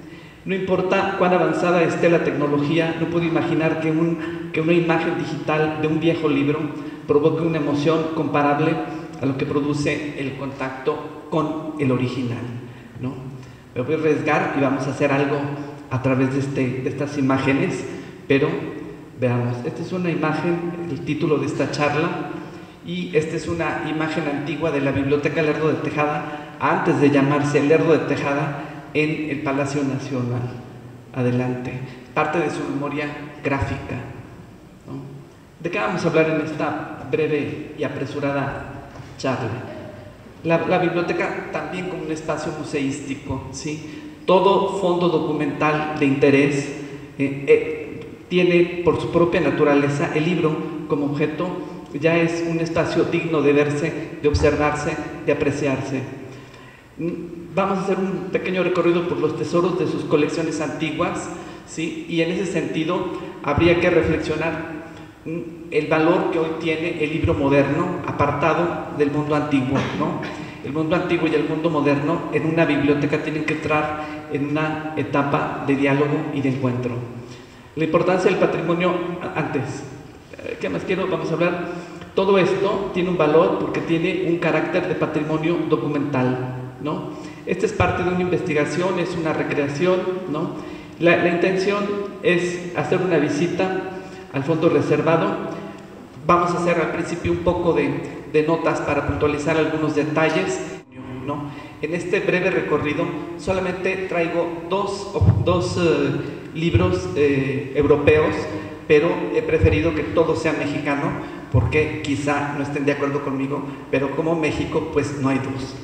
No importa cuán avanzada esté la tecnología, no puedo imaginar que, un, que una imagen digital de un viejo libro provoque una emoción comparable a lo que produce el contacto con el original, ¿no? Me voy a arriesgar y vamos a hacer algo a través de, este, de estas imágenes, pero veamos. Esta es una imagen, el título de esta charla, y esta es una imagen antigua de la Biblioteca Lerdo de Tejada, antes de llamarse Lerdo de Tejada, en el Palacio Nacional. Adelante. Parte de su memoria gráfica, ¿no? ¿De qué vamos a hablar en esta breve y apresurada charla? La, la biblioteca también como un espacio museístico, ¿sí? Todo fondo documental de interés eh, eh, tiene por su propia naturaleza el libro como objeto, ya es un espacio digno de verse, de observarse, de apreciarse. Vamos a hacer un pequeño recorrido por los tesoros de sus colecciones antiguas, ¿sí? Y en ese sentido habría que reflexionar el valor que hoy tiene el libro moderno, apartado del mundo antiguo, ¿no? El mundo antiguo y el mundo moderno en una biblioteca tienen que entrar en una etapa de diálogo y de encuentro. La importancia del patrimonio, antes, ¿qué más quiero? Vamos a hablar. Todo esto tiene un valor porque tiene un carácter de patrimonio documental, ¿no? Esta es parte de una investigación, es una recreación, ¿no? La, la intención es hacer una visita al fondo reservado. Vamos a hacer al principio un poco de, de notas para puntualizar algunos detalles, ¿no? En este breve recorrido solamente traigo dos, dos eh, libros eh, europeos, pero he preferido que todo sea mexicano porque quizá no estén de acuerdo conmigo, pero como México pues no hay dos.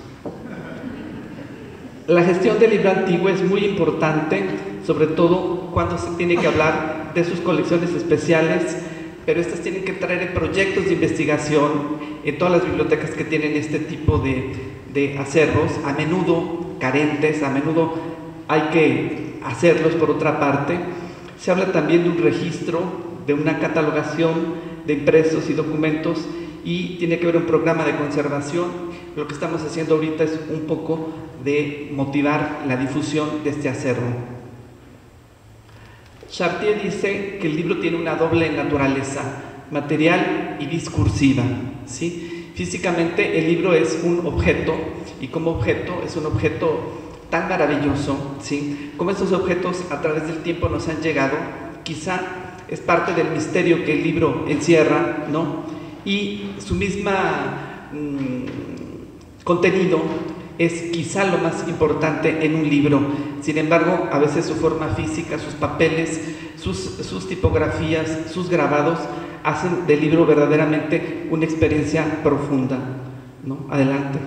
La gestión del libro antiguo es muy importante, sobre todo cuando se tiene que hablar de sus colecciones especiales, pero estas tienen que traer proyectos de investigación en todas las bibliotecas que tienen este tipo de, de acervos, a menudo carentes, a menudo hay que hacerlos por otra parte. Se habla también de un registro, de una catalogación de impresos y documentos, y tiene que haber un programa de conservación. Lo que estamos haciendo ahorita es un poco de motivar la difusión de este acervo. Chartier dice que el libro tiene una doble naturaleza, material y discursiva, ¿sí? Físicamente el libro es un objeto, y como objeto es un objeto tan maravilloso, ¿sí? Como estos objetos a través del tiempo nos han llegado, quizá es parte del misterio que el libro encierra, ¿no? Y su misma mmm, contenido es quizá lo más importante en un libro. Sin embargo, a veces su forma física, sus papeles, sus, sus tipografías, sus grabados hacen del libro verdaderamente una experiencia profunda, ¿no? Adelante.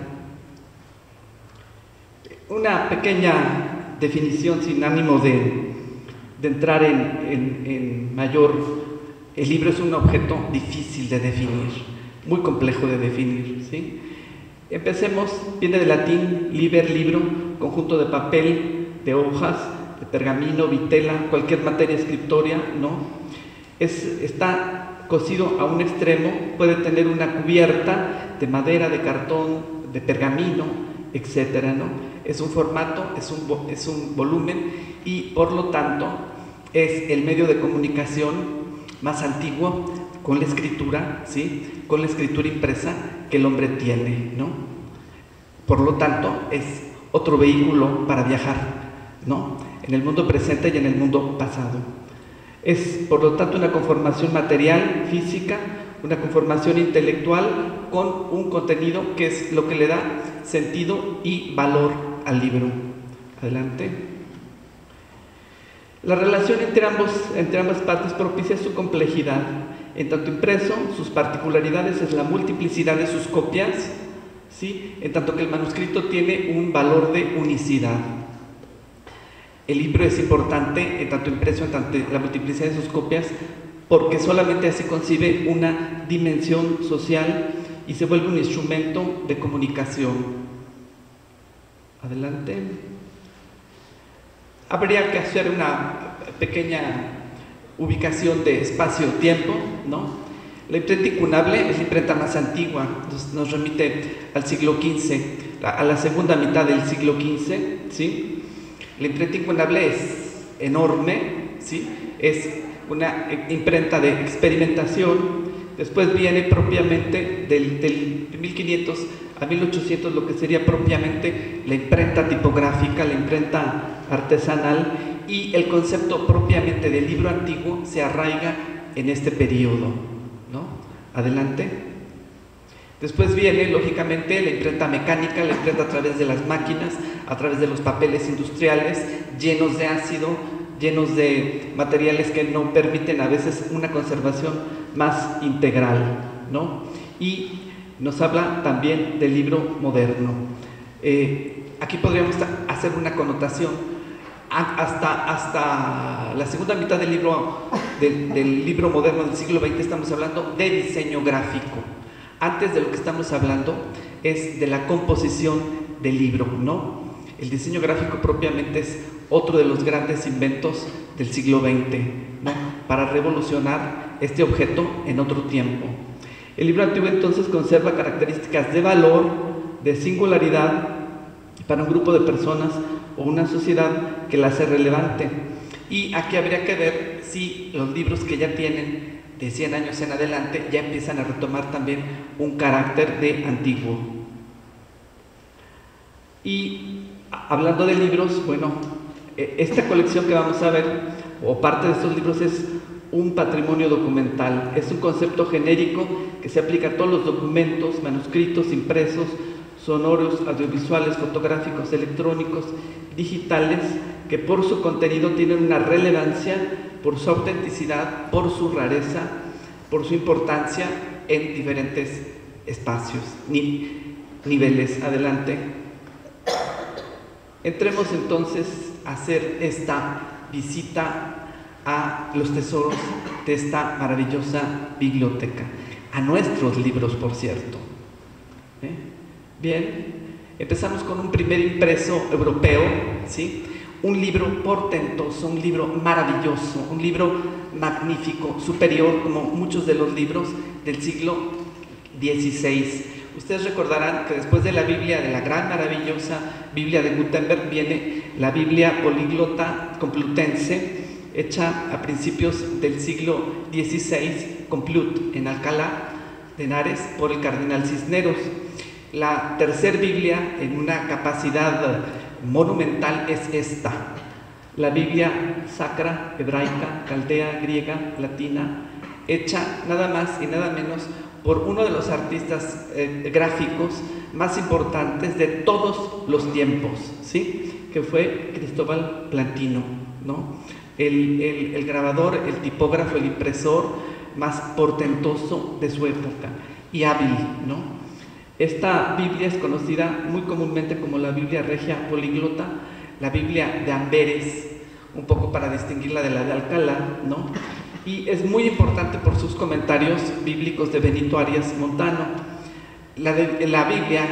Una pequeña definición sin ánimo de, de entrar en, en, en mayor... El libro es un objeto difícil de definir, muy complejo de definir, ¿sí? Empecemos, viene del latín liber, libro, conjunto de papel, de hojas, de pergamino, vitela, cualquier materia escritoria, ¿no? Es, está cosido a un extremo, puede tener una cubierta de madera, de cartón, de pergamino, etcétera, ¿no? Es un formato, es un, es un volumen y por lo tanto es el medio de comunicación más antiguo con la escritura, ¿sí? Con la escritura impresa que el hombre tiene, ¿no? Por lo tanto, es otro vehículo para viajar, ¿no? En el mundo presente y en el mundo pasado. Es, por lo tanto, una conformación material, física, una conformación intelectual con un contenido que es lo que le da sentido y valor al libro. Adelante. La relación entre, ambos, entre ambas partes propicia su complejidad. En tanto impreso, sus particularidades es la multiplicidad de sus copias, ¿sí? En tanto que el manuscrito tiene un valor de unicidad. El libro es importante, en tanto impreso, en tanto la multiplicidad de sus copias, porque solamente así concibe una dimensión social y se vuelve un instrumento de comunicación. Adelante. Habría que hacer una pequeña ubicación de espacio-tiempo, ¿no? La imprenta incunable es la imprenta más antigua, nos, nos remite al siglo quince, a la segunda mitad del siglo quince, ¿sí? La imprenta incuadrable es enorme, ¿sí? Es una imprenta de experimentación. Después viene propiamente del, del mil quinientos a mil ochocientos lo que sería propiamente la imprenta tipográfica, la imprenta artesanal, y el concepto propiamente del libro antiguo se arraiga en este periodo, ¿no? Adelante. Después viene, lógicamente, la imprenta mecánica, la imprenta a través de las máquinas, a través de los papeles industriales, llenos de ácido, llenos de materiales que no permiten a veces una conservación más integral, ¿no? Y nos habla también del libro moderno. Eh, aquí podríamos hacer una connotación. Hasta, hasta la segunda mitad del libro, del, del libro moderno del siglo veinte estamos hablando de diseño gráfico. Antes de lo que estamos hablando es de la composición del libro, ¿no? El diseño gráfico propiamente es otro de los grandes inventos del siglo veinte, ¿no? Para revolucionar este objeto en otro tiempo. El libro antiguo entonces conserva características de valor, de singularidad para un grupo de personas o una sociedad que la hace relevante. Y aquí habría que ver si los libros que ya tienen de cien años en adelante ya empiezan a retomar también un carácter de antiguo. Y hablando de libros, bueno, esta colección que vamos a ver, o parte de estos libros, es un patrimonio documental. Es un concepto genérico que se aplica a todos los documentos, manuscritos, impresos, sonoros, audiovisuales, fotográficos, electrónicos, digitales, que por su contenido tienen una relevancia, por su autenticidad, por su rareza, por su importancia en diferentes espacios, ni, niveles. Adelante. Entremos entonces a hacer esta visita a los tesoros de esta maravillosa biblioteca, a nuestros libros, por cierto. ¿Eh? Bien, empezamos con un primer impreso europeo, ¿sí? Un libro portentoso, un libro maravilloso, un libro magnífico, superior como muchos de los libros del siglo dieciséis. Ustedes recordarán que después de la Biblia, de la gran maravillosa Biblia de Gutenberg, viene la Biblia políglota complutense, hecha a principios del siglo dieciséis, Complut, en Alcalá de Henares, por el cardenal Cisneros. La tercera Biblia, en una capacidad monumental, es esta, la Biblia sacra, hebraica, caldea, griega, latina, hecha nada más y nada menos por uno de los artistas eh, gráficos más importantes de todos los tiempos, ¿sí? Que fue Cristóbal Plantino, ¿no? El, el, el grabador, el tipógrafo, el impresor más portentoso de su época y hábil, ¿no? Esta Biblia es conocida muy comúnmente como la Biblia Regia Políglota, la Biblia de Amberes, un poco para distinguirla de la de Alcalá, ¿no? Y es muy importante por sus comentarios bíblicos de Benito Arias Montano. La, de, la Biblia,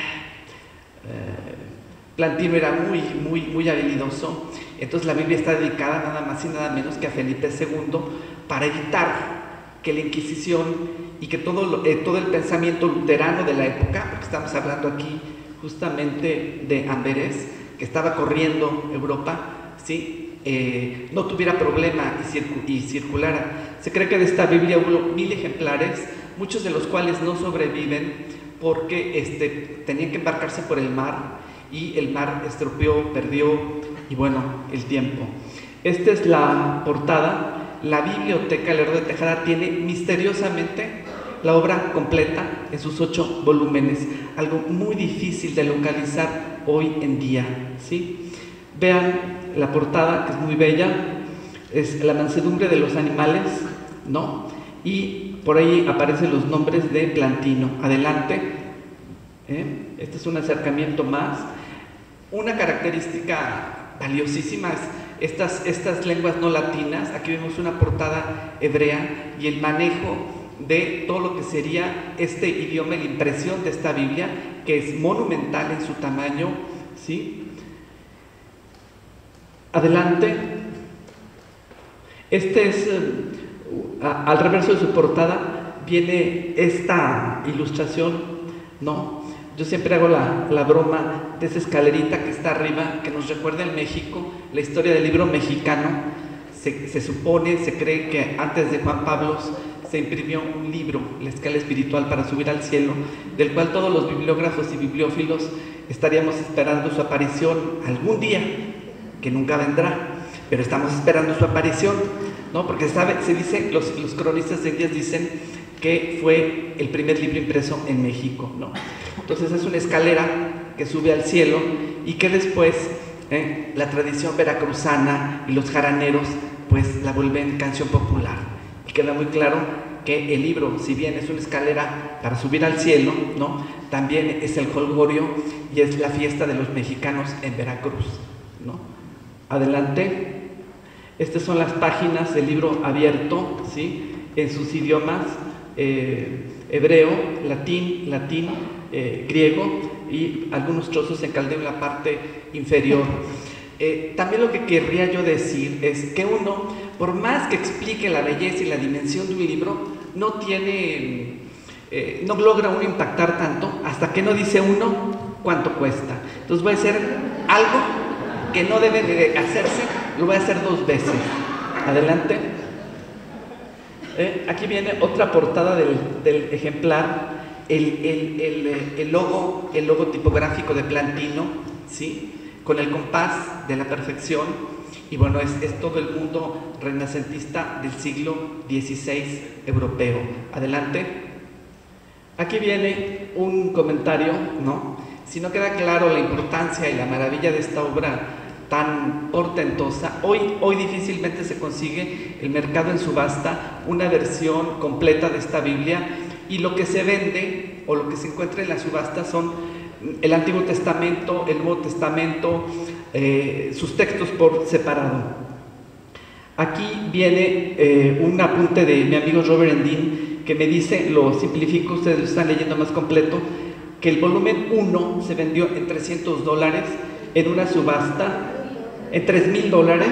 eh, Plantino era muy, muy, muy habilidoso, entonces la Biblia está dedicada nada más y nada menos que a Felipe segundo para evitar que la Inquisición y que todo, lo, eh, todo el pensamiento luterano de la época, porque estamos hablando aquí justamente de Amberes, que estaba corriendo Europa, ¿sí? Eh, no tuviera problema y, circu y circulara. Se cree que de esta Biblia hubo mil ejemplares, muchos de los cuales no sobreviven porque este, tenían que embarcarse por el mar y el mar estropeó, perdió y bueno, el tiempo. Esta es la portada. La Biblioteca Lerdo de Tejada tiene misteriosamente la obra completa en sus ocho volúmenes, algo muy difícil de localizar hoy en día, ¿sí? Vean la portada, que es muy bella, es la mansedumbre de los animales, ¿no? Y por ahí aparecen los nombres de Plantino. Adelante. ¿Eh? Este es un acercamiento más. Una característica valiosísima es estas, estas lenguas no latinas. Aquí vemos una portada hebrea y el manejo de todo lo que sería este idioma, la impresión de esta Biblia, que es monumental en su tamaño, ¿sí? Adelante. Este es, uh, a, al reverso de su portada viene esta ilustración, ¿no? Yo siempre hago la, la broma de esa escalerita que está arriba, que nos recuerda en México la historia del libro mexicano. Se, se supone, se cree que antes de Juan Pablo se imprimió un libro, La escala espiritual para subir al cielo, del cual todos los bibliógrafos y bibliófilos estaríamos esperando su aparición algún día, que nunca vendrá, pero estamos esperando su aparición, ¿no? Porque sabe, se dice, los, los cronistas de indias dicen que fue el primer libro impreso en México, ¿no? Entonces es una escalera que sube al cielo y que después eh, la tradición veracruzana y los jaraneros pues la vuelven canción popular. Y queda muy claro que el libro, si bien es una escalera para subir al cielo, ¿no?, también es el jolgorio y es la fiesta de los mexicanos en Veracruz, ¿no? Adelante. Estas son las páginas del libro abierto, ¿sí?, en sus idiomas, eh, hebreo, latín, latín, eh, griego y algunos trozos en caldeo en la parte inferior. Eh, también lo que querría yo decir es que uno, por más que explique la belleza y la dimensión de un libro, no tiene, eh, no logra uno impactar tanto hasta que no dice uno cuánto cuesta. Entonces voy a hacer algo que no debe de hacerse, lo voy a hacer dos veces. Adelante. Eh, aquí viene otra portada del, del ejemplar, el, el, el, el, logo, el logo tipográfico de Plantino, ¿sí?, con el compás de la perfección, y bueno, es, es todo el mundo renacentista del siglo dieciséis europeo. Adelante. Aquí viene un comentario, ¿no? Si no queda claro la importancia y la maravilla de esta obra tan portentosa, hoy, hoy difícilmente se consigue el mercado en subasta una versión completa de esta Biblia, y lo que se vende o lo que se encuentra en la subasta son el Antiguo Testamento, el Nuevo Testamento, eh, sus textos por separado. Aquí viene eh, un apunte de mi amigo Robert Endin, que me dice, lo simplifico, ustedes lo están leyendo más completo, que el volumen uno se vendió en trescientos dólares en una subasta, en tres mil dólares,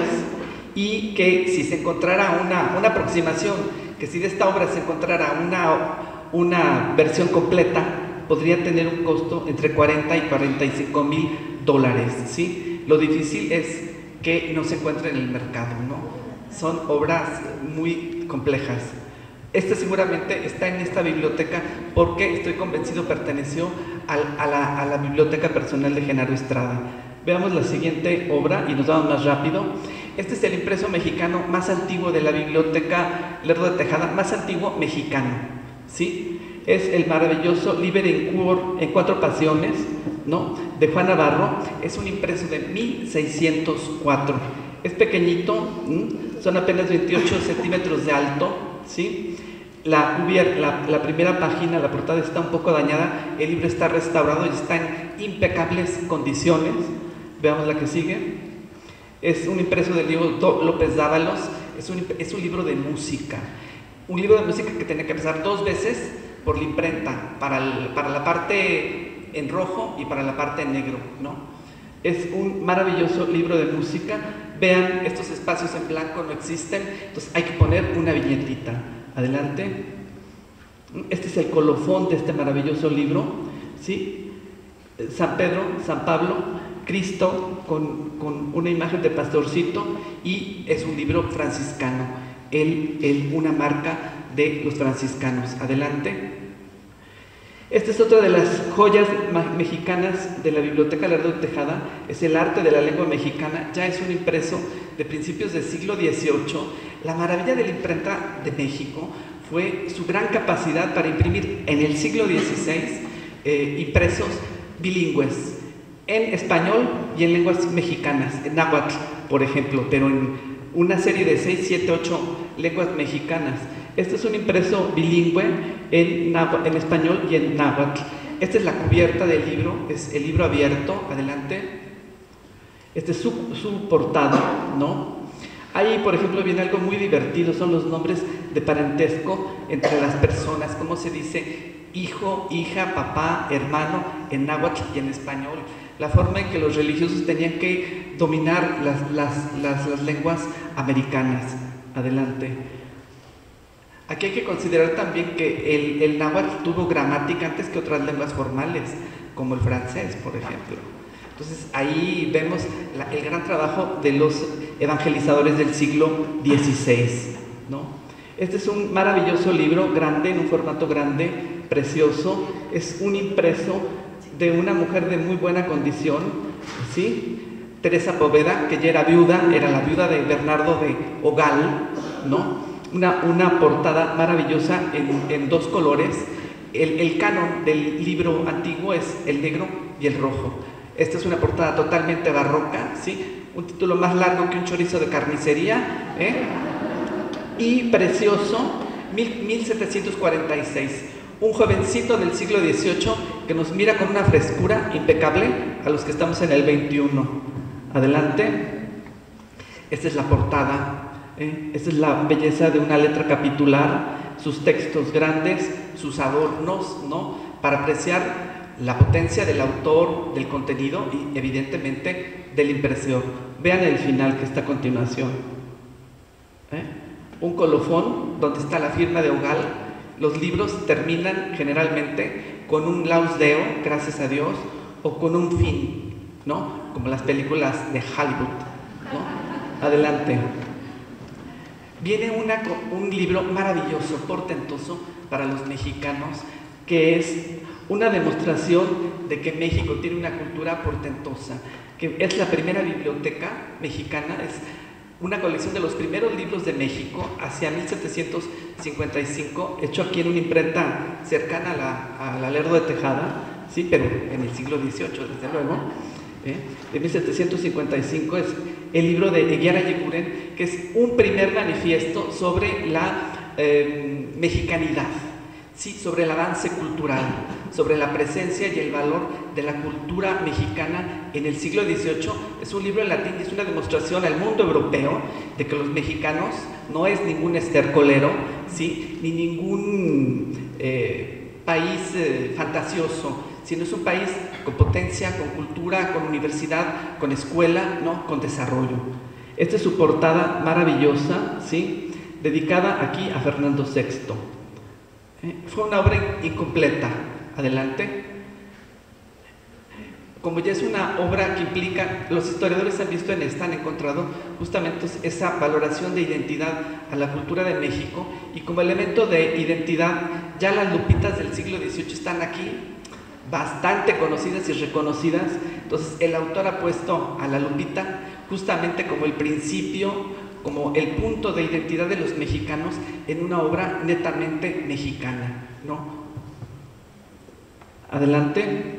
y que si se encontrara una, una aproximación, que si de esta obra se encontrara una, una versión completa, podría tener un costo entre cuarenta y cuarenta y cinco mil dólares, ¿sí? Lo difícil es que no se encuentre en el mercado, ¿no? Son obras muy complejas. Este seguramente está en esta biblioteca porque estoy convencido perteneció al, a, la, a la biblioteca personal de Genaro Estrada. Veamos la siguiente obra y nos vamos más rápido. Este es el impreso mexicano más antiguo de la biblioteca Lerdo de Tejada, más antiguo mexicano, ¿sí? Es el maravilloso Liber en, en cuatro pasiones, ¿no?, de Juan Navarro. Es un impreso de mil seiscientos cuatro. Es pequeñito, ¿m? Son apenas veintiocho centímetros de alto, ¿sí? La, la, la primera página, la portada está un poco dañada, el libro está restaurado y está en impecables condiciones. Veamos la que sigue. Es un impreso del libro López Dávalos. Es un, es un libro de música. Un libro de música que tenía que pasar dos veces por la imprenta, para, el, para la parte en rojo y para la parte en negro, ¿no? Es un maravilloso libro de música. Vean, estos espacios en blanco no existen, entonces hay que poner una viñetita. Adelante. Este es el colofón de este maravilloso libro, ¿sí? San Pedro, San Pablo, Cristo con, con una imagen de pastorcito, y es un libro franciscano, el, el, una marca de los franciscanos. Adelante. Esta es otra de las joyas mexicanas de la Biblioteca Lerdo de Tejada, es el arte de la lengua mexicana. Ya es un impreso de principios del siglo dieciocho. La maravilla de la imprenta de México fue su gran capacidad para imprimir en el siglo dieciséis eh, impresos bilingües, en español y en lenguas mexicanas, en náhuatl, por ejemplo, pero en una serie de seis, siete, ocho lenguas mexicanas. Este es un impreso bilingüe en, náhuatl, en español y en náhuatl. Esta es la cubierta del libro, es el libro abierto. Adelante. Este es su, su portada, ¿no? Ahí, por ejemplo, viene algo muy divertido, son los nombres de parentesco entre las personas, cómo se dice hijo, hija, papá, hermano en náhuatl y en español. La forma en que los religiosos tenían que dominar las, las, las, las lenguas americanas. Adelante. Aquí hay que considerar también que el, el náhuatl tuvo gramática antes que otras lenguas formales. como el francés, por ejemplo. Entonces ahí vemos la, el gran trabajo de los evangelizadores del siglo dieciséis, ¿no? Este es un maravilloso libro, grande, en un formato grande, precioso. Es un impreso de una mujer de muy buena condición, ¿sí? Teresa Poveda, que ya era viuda, era la viuda de Bernardo de Ogal, ¿no? Una, una portada maravillosa en, en dos colores. El, el canon del libro antiguo es el negro y el rojo. Esta es una portada totalmente barroca, ¿sí? Un título más largo que un chorizo de carnicería, ¿eh? Y precioso, mil setecientos cuarenta y seis. Un jovencito del siglo dieciocho que nos mira con una frescura impecable a los que estamos en el veintiuno. Adelante. Esta es la portada, ¿eh? Esta es la belleza de una letra capitular, sus textos grandes, sus adornos, ¿no? Para apreciar la potencia del autor, del contenido y evidentemente de la impresión. Vean el final que está a continuación, ¿eh? Un colofón donde está la firma de Ogal. Los libros terminan generalmente con un laus deo, gracias a Dios, o con un fin, ¿no? Como las películas de Hollywood, ¿no? Adelante. Viene una, un libro maravilloso, portentoso para los mexicanos, que es una demostración de que México tiene una cultura portentosa, que es la primera biblioteca mexicana, es una colección de los primeros libros de México hacia mil setecientos cincuenta y cinco, hecho aquí en una imprenta cercana a la, a la Lerdo de Tejada, sí, pero en el siglo dieciocho, desde luego. ¿Eh? De mil setecientos cincuenta y cinco es el libro de Eguiara Yeguren, que es un primer manifiesto sobre la eh, mexicanidad, ¿sí? Sobre el avance cultural, sobre la presencia y el valor de la cultura mexicana en el siglo dieciocho. Es un libro en latín y es una demostración al mundo europeo de que los mexicanos no es ningún estercolero, ¿sí? Ni ningún eh, país eh, fantasioso, sino es un país con potencia, con cultura, con universidad, con escuela, ¿no? Con desarrollo. Esta es su portada maravillosa, ¿sí? Dedicada aquí a Fernando sexto. ¿Eh? Fue una obra incompleta. Adelante. Como ya es una obra que implica, los historiadores han visto en esta, han encontrado justamente esa valoración de identidad a la cultura de México, y como elemento de identidad, ya las lupitas del siglo dieciocho están aquí, bastante conocidas y reconocidas. Entonces el autor ha puesto a la lupita justamente como el principio, como el punto de identidad de los mexicanos en una obra netamente mexicana, ¿no? Adelante.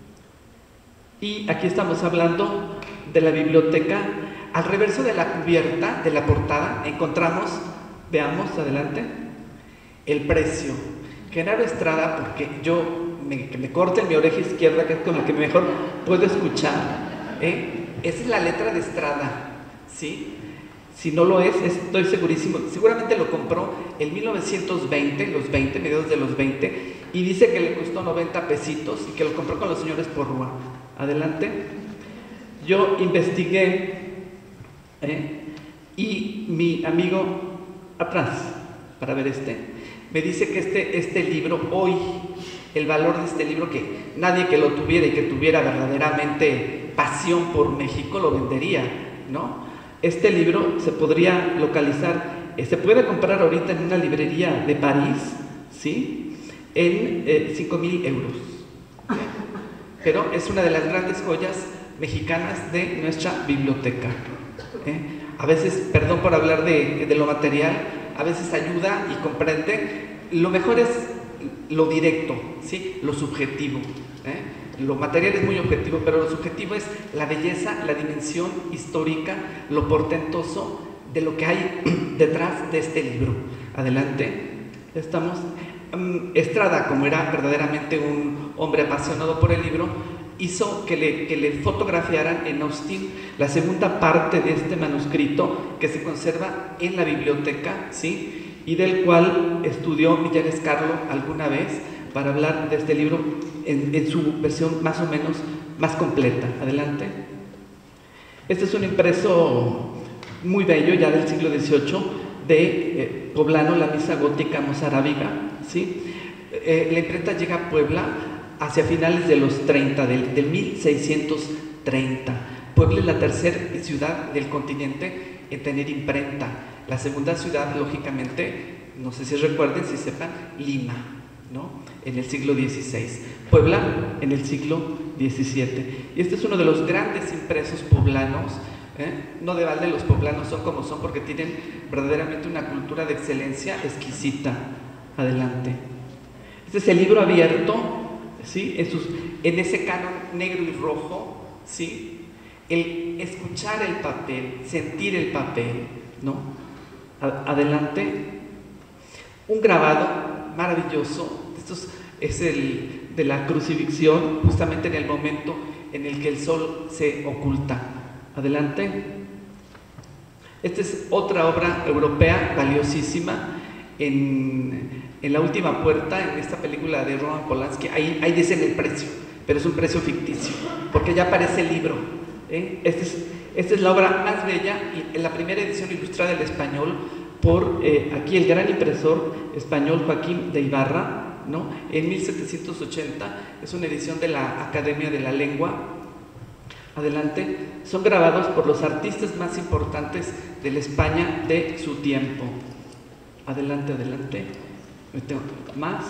Y aquí estamos hablando de la biblioteca. Al reverso de la cubierta, de la portada, encontramos, veamos, adelante, el precio. Genaro Estrada, porque yo, me, que me corten mi oreja izquierda, que es con la que mejor puedo escuchar, ¿eh? Esa es la letra de Estrada, ¿sí? Si no lo es, estoy segurísimo, seguramente lo compró en mil novecientos veinte, los veinte, mediados de los veinte, y dice que le costó noventa pesitos y que lo compró con los señores Porrúa. Adelante. Yo investigué, ¿eh? Y mi amigo atrás, para ver este, me dice que este, este libro, hoy, el valor de este libro, que nadie que lo tuviera y que tuviera verdaderamente pasión por México lo vendería, ¿no? Este libro se podría localizar, eh, se puede comprar ahorita en una librería de París, ¿sí? En eh, cinco mil euros. Pero es una de las grandes joyas mexicanas de nuestra biblioteca. ¿eh? A veces, perdón por hablar de, de lo material, a veces ayuda y comprende. Lo mejor es lo directo, ¿sí? Lo subjetivo. ¿eh? Lo material es muy objetivo, pero lo subjetivo es la belleza, la dimensión histórica, lo portentoso de lo que hay detrás de este libro. Adelante. Estamos. Estrada, como era verdaderamente un hombre apasionado por el libro, hizo que le, que le fotografiaran en Austin la segunda parte de este manuscrito que se conserva en la biblioteca, ¿sí? Y del cual estudió Millán Escarlo alguna vez para hablar de este libro en, en su versión más o menos más completa. Adelante. Este es un impreso muy bello, ya del siglo dieciocho, de eh, Poblano, la misa gótica mozárabiga, ¿sí? Eh, la imprenta llega a Puebla hacia finales de los treinta, del, del mil seiscientos treinta. Puebla es la tercera ciudad del continente en tener imprenta. La segunda ciudad, lógicamente, no sé si recuerden, si sepan, Lima, ¿no? En el siglo dieciséis. Puebla en el siglo diecisiete. Y este es uno de los grandes impresos poblanos. ¿eh? No de balde los poblanos son como son porque tienen verdaderamente una cultura de excelencia exquisita. Adelante. Este es el libro abierto, ¿sí? En, sus, en ese canon negro y rojo, ¿sí? El escuchar el papel, sentir el papel, ¿no? Adelante. Un grabado maravilloso. Esto es, es el de la crucifixión, justamente en el momento en el que el sol se oculta. Adelante. Esta es otra obra europea valiosísima. En, en La Última Puerta, en esta película de Roman Polanski, ahí, ahí dicen el precio, pero es un precio ficticio, porque ya aparece el libro. ¿eh? Esta es, esta es la obra más bella, y en la primera edición ilustrada del español por eh, aquí el gran impresor español Joaquín de Ibarra, ¿no? En mil setecientos ochenta, es una edición de la Academia de la Lengua. Adelante. Son grabados por los artistas más importantes de la España de su tiempo. Adelante, adelante. Más.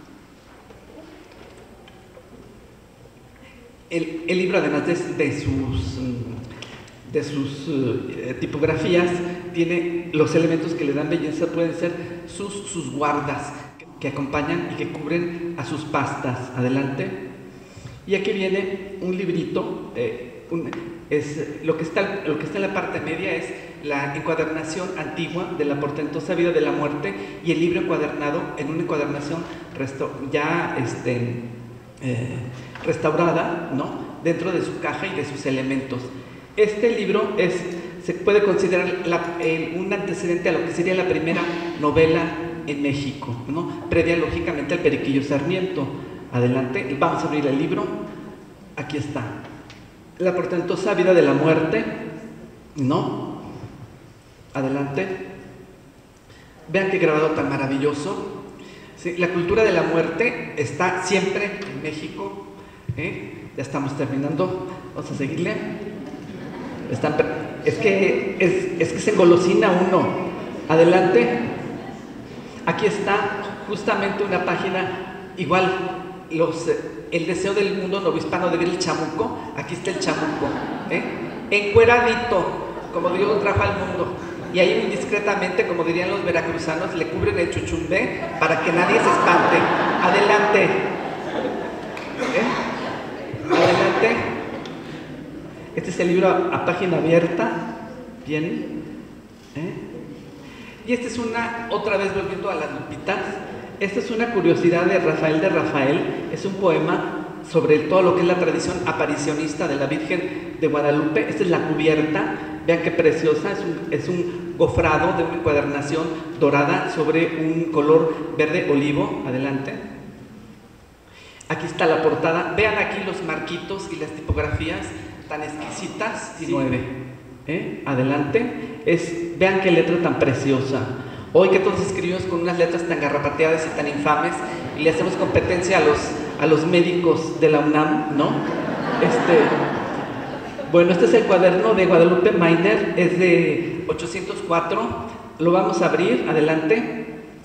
El, el libro, además de, de sus, de sus uh, tipografías, tiene los elementos que le dan belleza, pueden ser sus, sus guardas que, que acompañan y que cubren a sus pastas. Adelante. Y aquí viene un librito. Eh, un, es, lo, que está, lo que está en la parte media es la encuadernación antigua de la portentosa vida de la muerte, y el libro encuadernado en una encuadernación ya este, eh, restaurada, ¿no? Dentro de su caja y de sus elementos. Este libro es, se puede considerar la, eh, un antecedente a lo que sería la primera novela en México, ¿no? Previa lógicamente al Periquillo Sarmiento. Adelante, vamos a abrir el libro. Aquí está. La portentosa vida de la muerte, ¿no? Adelante. Vean qué grabado tan maravilloso. ¿Sí? La cultura de la muerte está siempre en México. ¿eh? Ya estamos terminando. Vamos a seguirle. Están, es, que, es, es que se engolosina uno. Adelante. Aquí está justamente una página igual. Los, el deseo del mundo novohispano de ver el chamuco. Aquí está el chamuco. ¿eh? Encueradito, como Dios lo trajo al mundo. Y ahí indiscretamente, como dirían los veracruzanos, le cubren el chuchumbe para que nadie se espante. Adelante. ¿Eh? Adelante. Este es el libro a, a página abierta. Bien. ¿Eh? Y esta es una, otra vez volviendo a las lupitas, esta es una curiosidad de Rafael de Rafael. Es un poema sobre todo lo que es la tradición aparicionista de la Virgen de Guadalupe. Esta es la cubierta. Vean qué preciosa, es un, es un gofrado de una encuadernación dorada sobre un color verde olivo. Adelante. Aquí está la portada. Vean aquí los marquitos y las tipografías tan exquisitas. diecinueve. ¿Eh? Adelante. Es, vean qué letra tan preciosa. Hoy que todos escribimos con unas letras tan garrapateadas y tan infames y le hacemos competencia a los, a los médicos de la UNAM, ¿no? Este... Bueno, este es el cuaderno de Guadalupe Mainer, es de ochocientos cuatro, lo vamos a abrir. Adelante.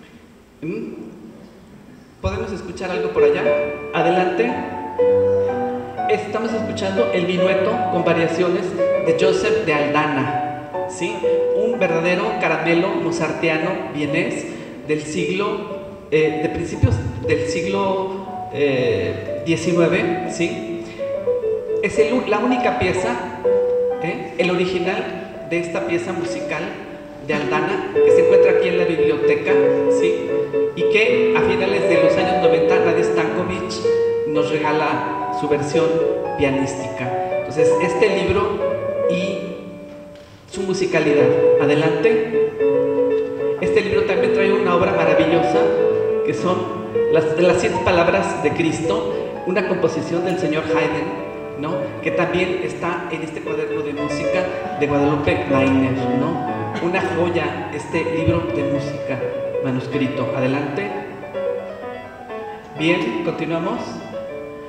¿Podemos escuchar algo por allá? Adelante. Estamos escuchando el minueto con variaciones de Joseph de Aldana, ¿sí? Un verdadero caramelo mozartiano vienés del siglo, eh, de principios del siglo eh, diecinueve, ¿sí? Es el, la única pieza, ¿eh? el original de esta pieza musical de Aldana, que se encuentra aquí en la biblioteca, ¿sí? Y que a finales de los años noventa Nadia Stankovic nos regala su versión pianística. Entonces, este libro y su musicalidad. Adelante. Este libro también trae una obra maravillosa, que son las, las siete palabras de Cristo, una composición del señor Haydn, ¿no? Que también está en este cuaderno de música de Guadalupe Mainer, ¿no? Una joya, este libro de música manuscrito. Adelante. Bien, continuamos.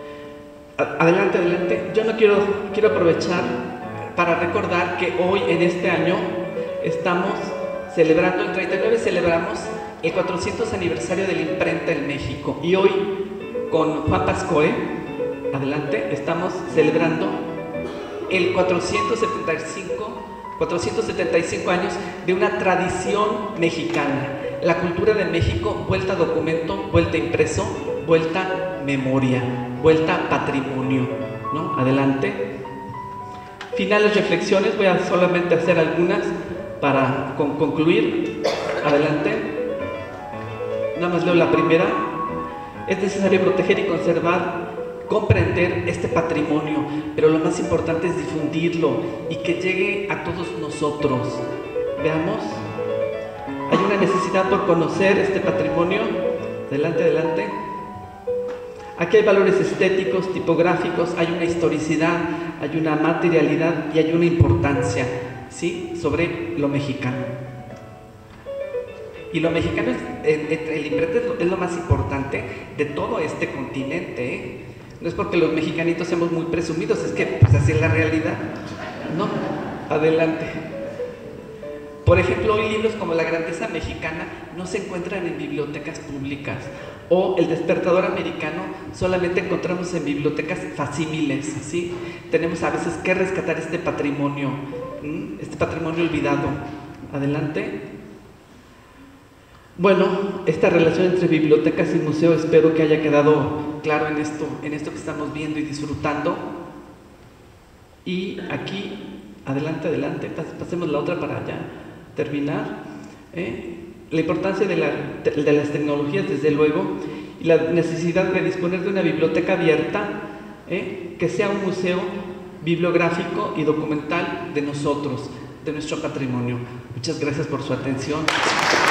Adelante, adelante. Yo no quiero, quiero aprovechar para recordar que hoy, en este año, estamos celebrando, en treinta y nueve celebramos el cuatrocientos aniversario de la imprenta en México. Y hoy, con Juan Pascoe, adelante, estamos celebrando el cuatrocientos setenta y cinco, cuatrocientos setenta y cinco años de una tradición mexicana. La cultura de México, vuelta a documento, vuelta a impreso, vuelta a memoria, vuelta a patrimonio, ¿no? Adelante. Finales, reflexiones, voy a solamente hacer algunas para con concluir. Adelante. Nada más leo la primera. Es necesario proteger y conservar, comprender este patrimonio, pero lo más importante es difundirlo y que llegue a todos nosotros. Veamos. Hay una necesidad por conocer este patrimonio. Adelante, adelante. Aquí hay valores estéticos, tipográficos, hay una historicidad, hay una materialidad y hay una importancia, ¿sí?, sobre lo mexicano. Y lo mexicano, es, entre el imprenta es lo más importante de todo este continente, ¿eh? No es porque los mexicanitos seamos muy presumidos, es que pues así es la realidad, ¿no? Adelante. Por ejemplo, hoy libros como La Grandeza Mexicana no se encuentran en bibliotecas públicas, o El Despertador Americano solamente encontramos en bibliotecas facímiles, ¿sí? Tenemos a veces que rescatar este patrimonio, ¿m? este patrimonio olvidado. Adelante. Bueno, esta relación entre bibliotecas y museo espero que haya quedado claro en esto, en esto que estamos viendo y disfrutando. Y aquí, adelante, adelante, pasemos la otra para ya terminar. ¿eh? La importancia de, la, de las tecnologías, desde luego, y la necesidad de disponer de una biblioteca abierta, ¿eh? que sea un museo bibliográfico y documental de nosotros, de nuestro patrimonio. Muchas gracias por su atención.